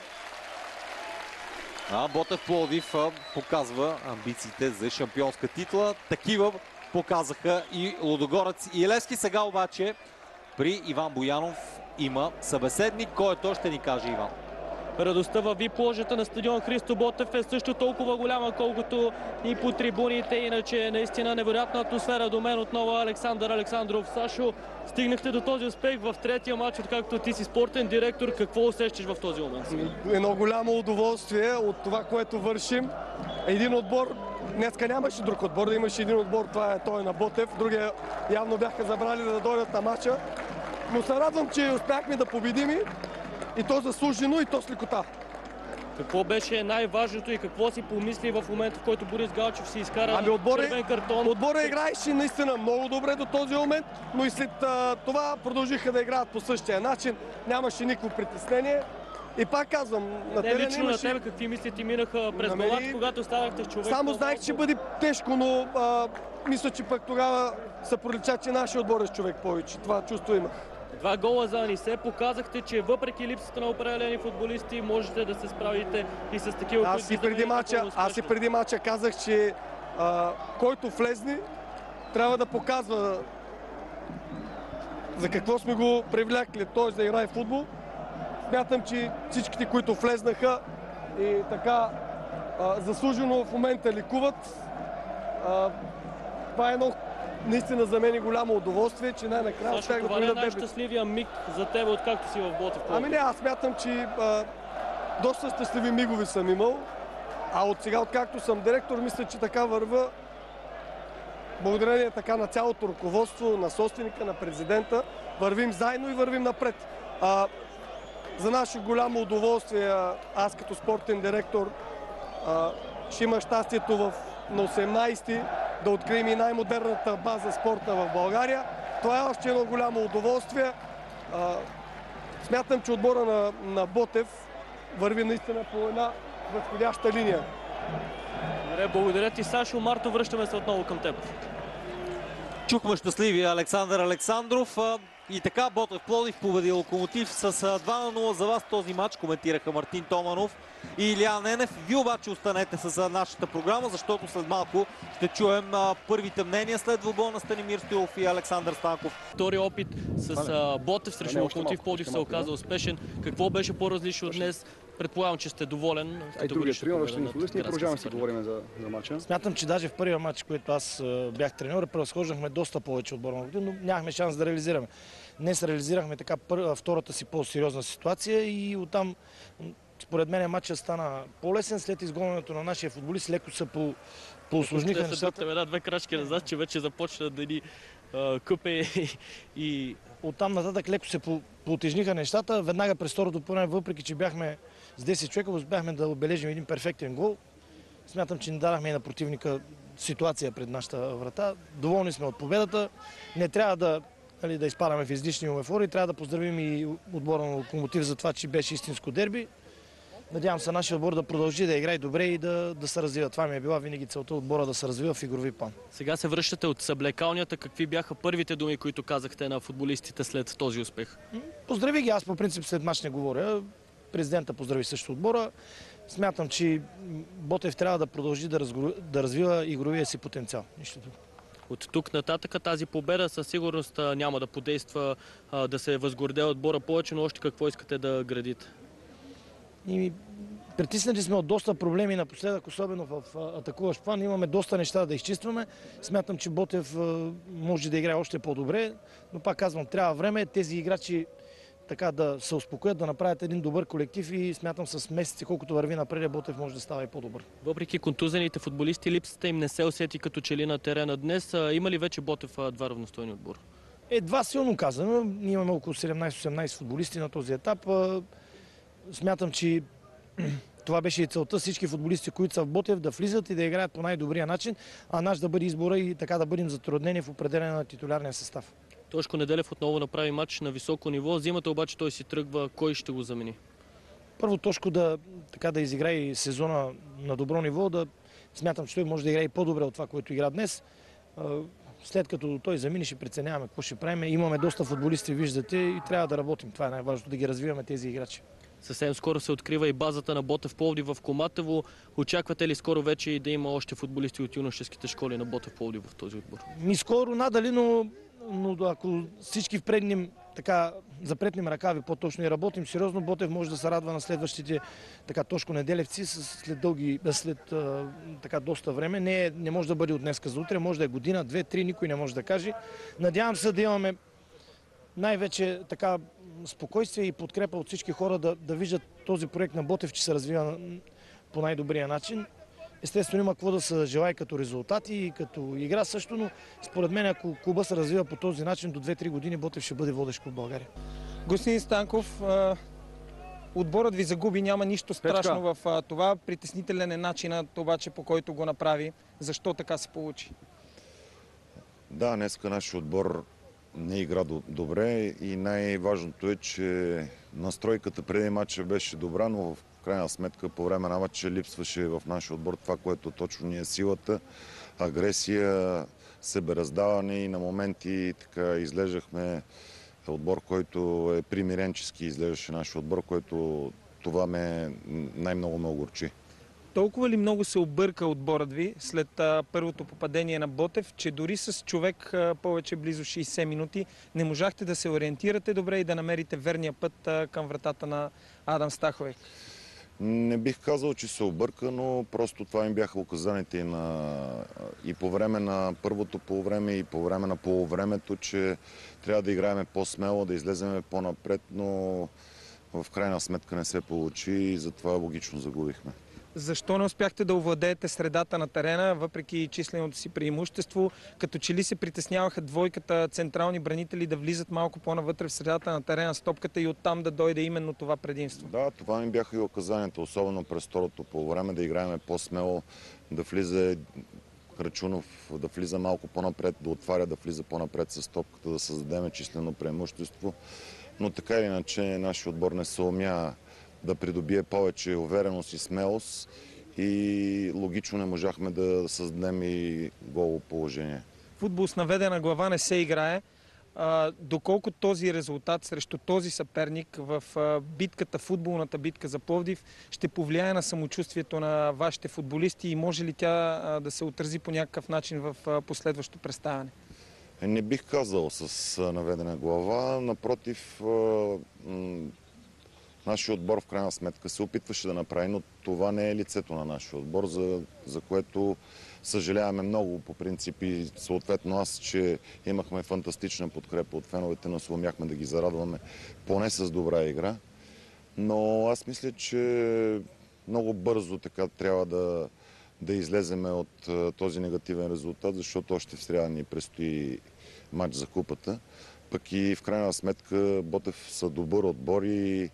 А Ботев Пловдив показва амбициите за шампионска титла. Такива показаха и Лудогорец и Левски. Сега обаче при Иван Боянов има събеседник. Кой е той, ще ни каже Иван.
Радостта във вип ложата на стадион Христо Ботев е също толкова голяма, колкото и по трибуните. Иначе наистина невероятна атмосфера. До мен отново Александър Александров. Сашо, стигнахте до този успех в третия матч, откакто ти си спортен директор. Какво усещаш в този момент?
Едно голямо удоволствие от това, което вършим. Един отбор, днеска нямаше друг отбор, да имаше един отбор, това е той на Ботев. Другия явно бяха забрали да дойдат на матча. Но се радвам, че успяхме да победим и то заслужено, и то с лекота.
Какво беше най-важното и какво си помисли в момента, в който Борис Галчев си изкара
ами отбора,
червен картон?
Отбора играеше наистина много добре до този момент, но и след а, това продължиха да играят по същия начин. Нямаше никакво притеснение. И пак казвам, на терена
лично
имаше...
на тебе какви мисли ти минаха през
Намери...
главата, когато ставахте с човек?
Само знаех, че ще бъде тежко, но а, мисля, че пък тогава се пролича, че нашия отбор е с човек повече. Това чувство имах.
Два гола за Анисе показахте, че въпреки липсата на определени футболисти можете да се справите и с такива,
аз
които
и преди мача, Аз и преди мача казах, че а, който влезне, трябва да показва за какво сме го привлекли, т.е. да играе футбол. Смятам, че всичките, които влезнаха и така а, заслужено в момента ликуват. А, това е едно наистина за мен е голямо удоволствие, че най-накрая успях да
това е
да
най-щастливия миг за тебе, откакто си в Ботев?
Ами не, аз смятам, че а, доста щастливи мигови съм имал, а от сега, откакто съм директор, мисля, че така върва, благодарение така на цялото ръководство, на собственика, на президента, вървим заедно и вървим напред. А, за наше голямо удоволствие, аз като спортен директор а, ще има щастието в, на осемнадесети да открием и най-модерната база спорта в България. Това е още едно голямо удоволствие. А, смятам, че отбора на, на Ботев върви наистина по една възходяща линия.
Добре, благодаря ти, Сашо. Марто, връщаме се отново към теб.
Чухме щастливия Александър Александров. И така Ботев Пловдив победи Локомотив с два на нула. За вас този матч коментираха Мартин Томанов и Илиян Ненев. Вие обаче останете с нашата програма, защото след малко ще чуем първите мнения след двубой на Станимир Стоилов и Александър Станков.
Втори опит с Ботев срещу Локомотив Пловдив се оказа успешен. Какво беше по-различно днес? Предполагам, че сте доволен.
Ай, другия трио, още не футболисти, продължаваме да си говорим за, за матча.
Смятам, че даже в първия матч, който аз бях треньор, превъзхождахме доста повече отбора на Локомотив, но нямахме шанс да реализираме. Днес реализирахме така пър, втората си по-сериозна ситуация и оттам, според мен, матчът стана по-лесен. След изгонването на нашия футболист леко се по, поусложниха нещата.
Една-две крачки назад, че вече започна да ни а, къпе и...
Оттам нататък леко се поутежниха нещата. Веднага през второто по време, въпреки че бяхме с десет човека, успяхме да отбележим един перфектен гол. Смятам, че не дадахме и на противника ситуация пред нашата врата. Доволни сме от победата. Не трябва да, нали, да изпадаме в излишни еуфории. Трябва да поздравим и отбора на Локомотив за това, че беше истинско дерби. Надявам се нашия отбор да продължи да играе добре и да, да се развива. Това ми е била винаги целта отбора, да се развива в игрови план.
Сега се връщате от съблекалнята. Какви бяха първите думи, които казахте на футболистите след този успех?
Поздрави ги. Аз по принцип след мач не говоря. Президента поздрави също отбора. Смятам, че Ботев трябва да продължи да, разгру... да развива игровия си потенциал. Нищо друго.
От тук нататък тази победа със сигурност няма да подейства да се възгордее отбора повече, но още какво искате да градите?
И притиснали сме от доста проблеми напоследък, особено в атакуващ план. Имаме доста неща да изчистваме. Смятам, че Ботев може да играе още по-добре, но пак казвам, трябва време тези играчи така да се успокоят, да направят един добър колектив и смятам с месеци, колкото върви напред, Ботев може да става и по-добър.
Въпреки контузените футболисти, липсата им не се усети като че ли на терена днес. Има ли вече Ботев два равностойни отбора?
Едва силно казано. Ние имаме около седемнайсет-осемнайсет футболисти на този етап. Смятам, че това беше и целта всички футболисти, които са в Ботев, да влизат и да играят по най-добрия начин, а наш да бъде избора и така да бъдем затруднени в определене на титулярния състав.
Тошко Неделев отново направи матч на високо ниво. Зимата обаче той си тръгва. Кой ще го замени?
Първо Тошко да, така, да изиграе и сезона на добро ниво. Да, смятам, че той може да играе и по-добре от това, което игра днес. След като той замине, ще преценяваме какво ще правим. Имаме доста футболисти, виждате, и трябва да работим. Това е най-важното, да ги развиваме тези играчи.
Съвсем скоро се открива и базата на Ботев Пловдив в Коматево. Очаквате ли скоро вече и да има още футболисти от юношеските школи на Ботев Пловдив в този отбор?
Ми скоро надали, но, но ако всички впреднем, така, запретнем ръкави, по-точно и работим сериозно, Ботев може да се радва на следващите така, Тошко Неделевци след, дълги, след така, доста време. Не, не може да бъде от днеска за утре, може да е година, две, три, никой не може да каже. Надявам се да имаме най-вече така спокойствие и подкрепа от всички хора да, да виждат този проект на Ботев, че се развива по най-добрия начин. Естествено има какво да се желае като резултати и като игра също, но според мен ако клуба се развива по този начин, до две-три години Ботев ще бъде водещ в България.
Господин Станков, отборът ви загуби, няма нищо страшно в това. Притеснителен е начинът обаче, по който го направи. Защо така се получи?
Да, днеска нашия отбор не игра добре и най-важното е, че настройката преди матча беше добра, но в крайна сметка по време на матча липсваше в нашия отбор това, което точно ни е силата. Агресия, себераздаване и на моменти така изглеждахме отбор, който е примиренчески, изглеждаше нашия отбор, който това ме най-много ме огорчи.
Толкова ли много се обърка отборът ви след а, първото попадение на Ботев, че дори с човек а, повече близо шейсет минути не можахте да се ориентирате добре и да намерите верния път а, към вратата на Адам Стаховек?
Не бих казал, че се обърка, но просто това им бяха указаните и, на... и по време на първото полувреме, и по време на полувремето, че трябва да играем по-смело, да излеземе по-напред, но в крайна сметка не се получи и затова логично загубихме.
Защо не успяхте да овладеете средата на терена, въпреки численото си преимущество? Като че ли се притесняваха двойката централни бранители да влизат малко по-навътре в средата на терена с топката и оттам да дойде именно това предимство?
Да, това ми бяха и указанията, особено през второто полувреме, да играем по-смело, да влиза Крачунов, да влиза малко по-напред, да отваря, да влиза по-напред с топката, да създадем числено преимущество. Но така или иначе нашия отбор не се умя да придобие повече увереност и смелост и логично не можахме да създадем и голово положение.
Футбол с наведена глава не се играе. А, доколко този резултат срещу този съперник в а, битката, футболната битка за Пловдив ще повлияе на самочувствието на вашите футболисти и може ли тя а, да се отрази по някакъв начин в а, последващо представяне?
Не бих казал с наведена глава, напротив, а, нашия отбор в крайна сметка се опитваше да направи, но това не е лицето на нашия отбор, за, за което съжаляваме много по принцип и съответно аз, че имахме фантастична подкрепа от феновете, но се умяхме да ги зарадваме поне с добра игра. Но аз мисля, че много бързо така трябва да, да излеземе от този негативен резултат, защото още в сряда ни предстои матч за купата. Пък и в крайна сметка Ботев са добър отбор и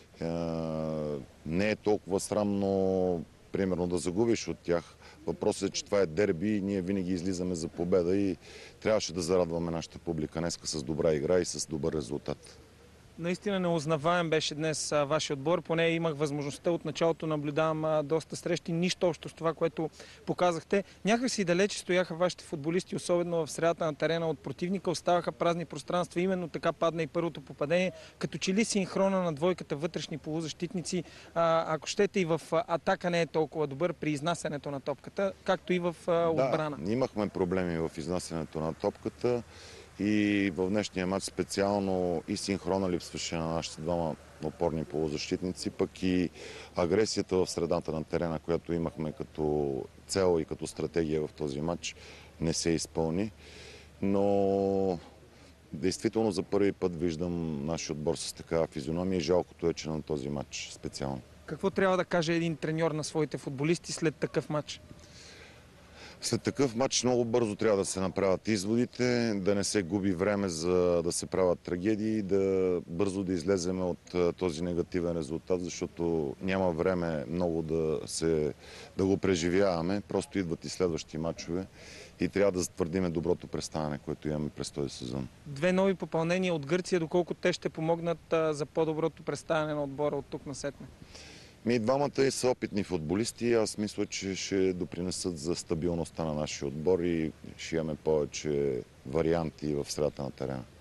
не е толкова срамно, примерно, да загубиш от тях. Въпросът е, че това е дерби и ние винаги излизаме за победа и трябваше да зарадваме нашата публика днеска с добра игра и с добър резултат.
Наистина неузнаваем беше днес а, вашия отбор. Поне имах възможността от началото наблюдавам а, доста срещи. Нищо общо с това, което показахте. Някак си далече стояха вашите футболисти, особено в средата на терена от противника. Оставаха празни пространства. Именно така падна и първото попадение. Като че ли синхрона на двойката вътрешни полузащитници, а, ако щете и в атака не е толкова добър при изнасянето на топката, както и в а, отбрана.
Да, имахме проблеми в изнасянето на топката. И в днешния матч специално и синхрона липсваше на нашите двама опорни полузащитници, пък и агресията в средата на терена, която имахме като цел и като стратегия в този матч, не се изпълни. Но действително за първи път виждам нашия отбор с такава физиономия и жалкото е, че на този матч специално.
Какво трябва да каже един треньор на своите футболисти след такъв матч?
След такъв матч много бързо трябва да се направят изводите, да не се губи време за да се правят трагедии, да бързо да излезем от този негативен резултат, защото няма време много да, се, да го преживяваме. Просто идват и следващи матчове и трябва да затвърдиме доброто представяне, което имаме през този сезон.
Две нови попълнения от Гърция, доколко те ще помогнат за по-доброто представяне на отбора от тук насетне?
Ми двамата и са опитни футболисти. Аз мисля, че ще допринесат за стабилността на нашия отбор и ще имаме повече варианти в средата на терена.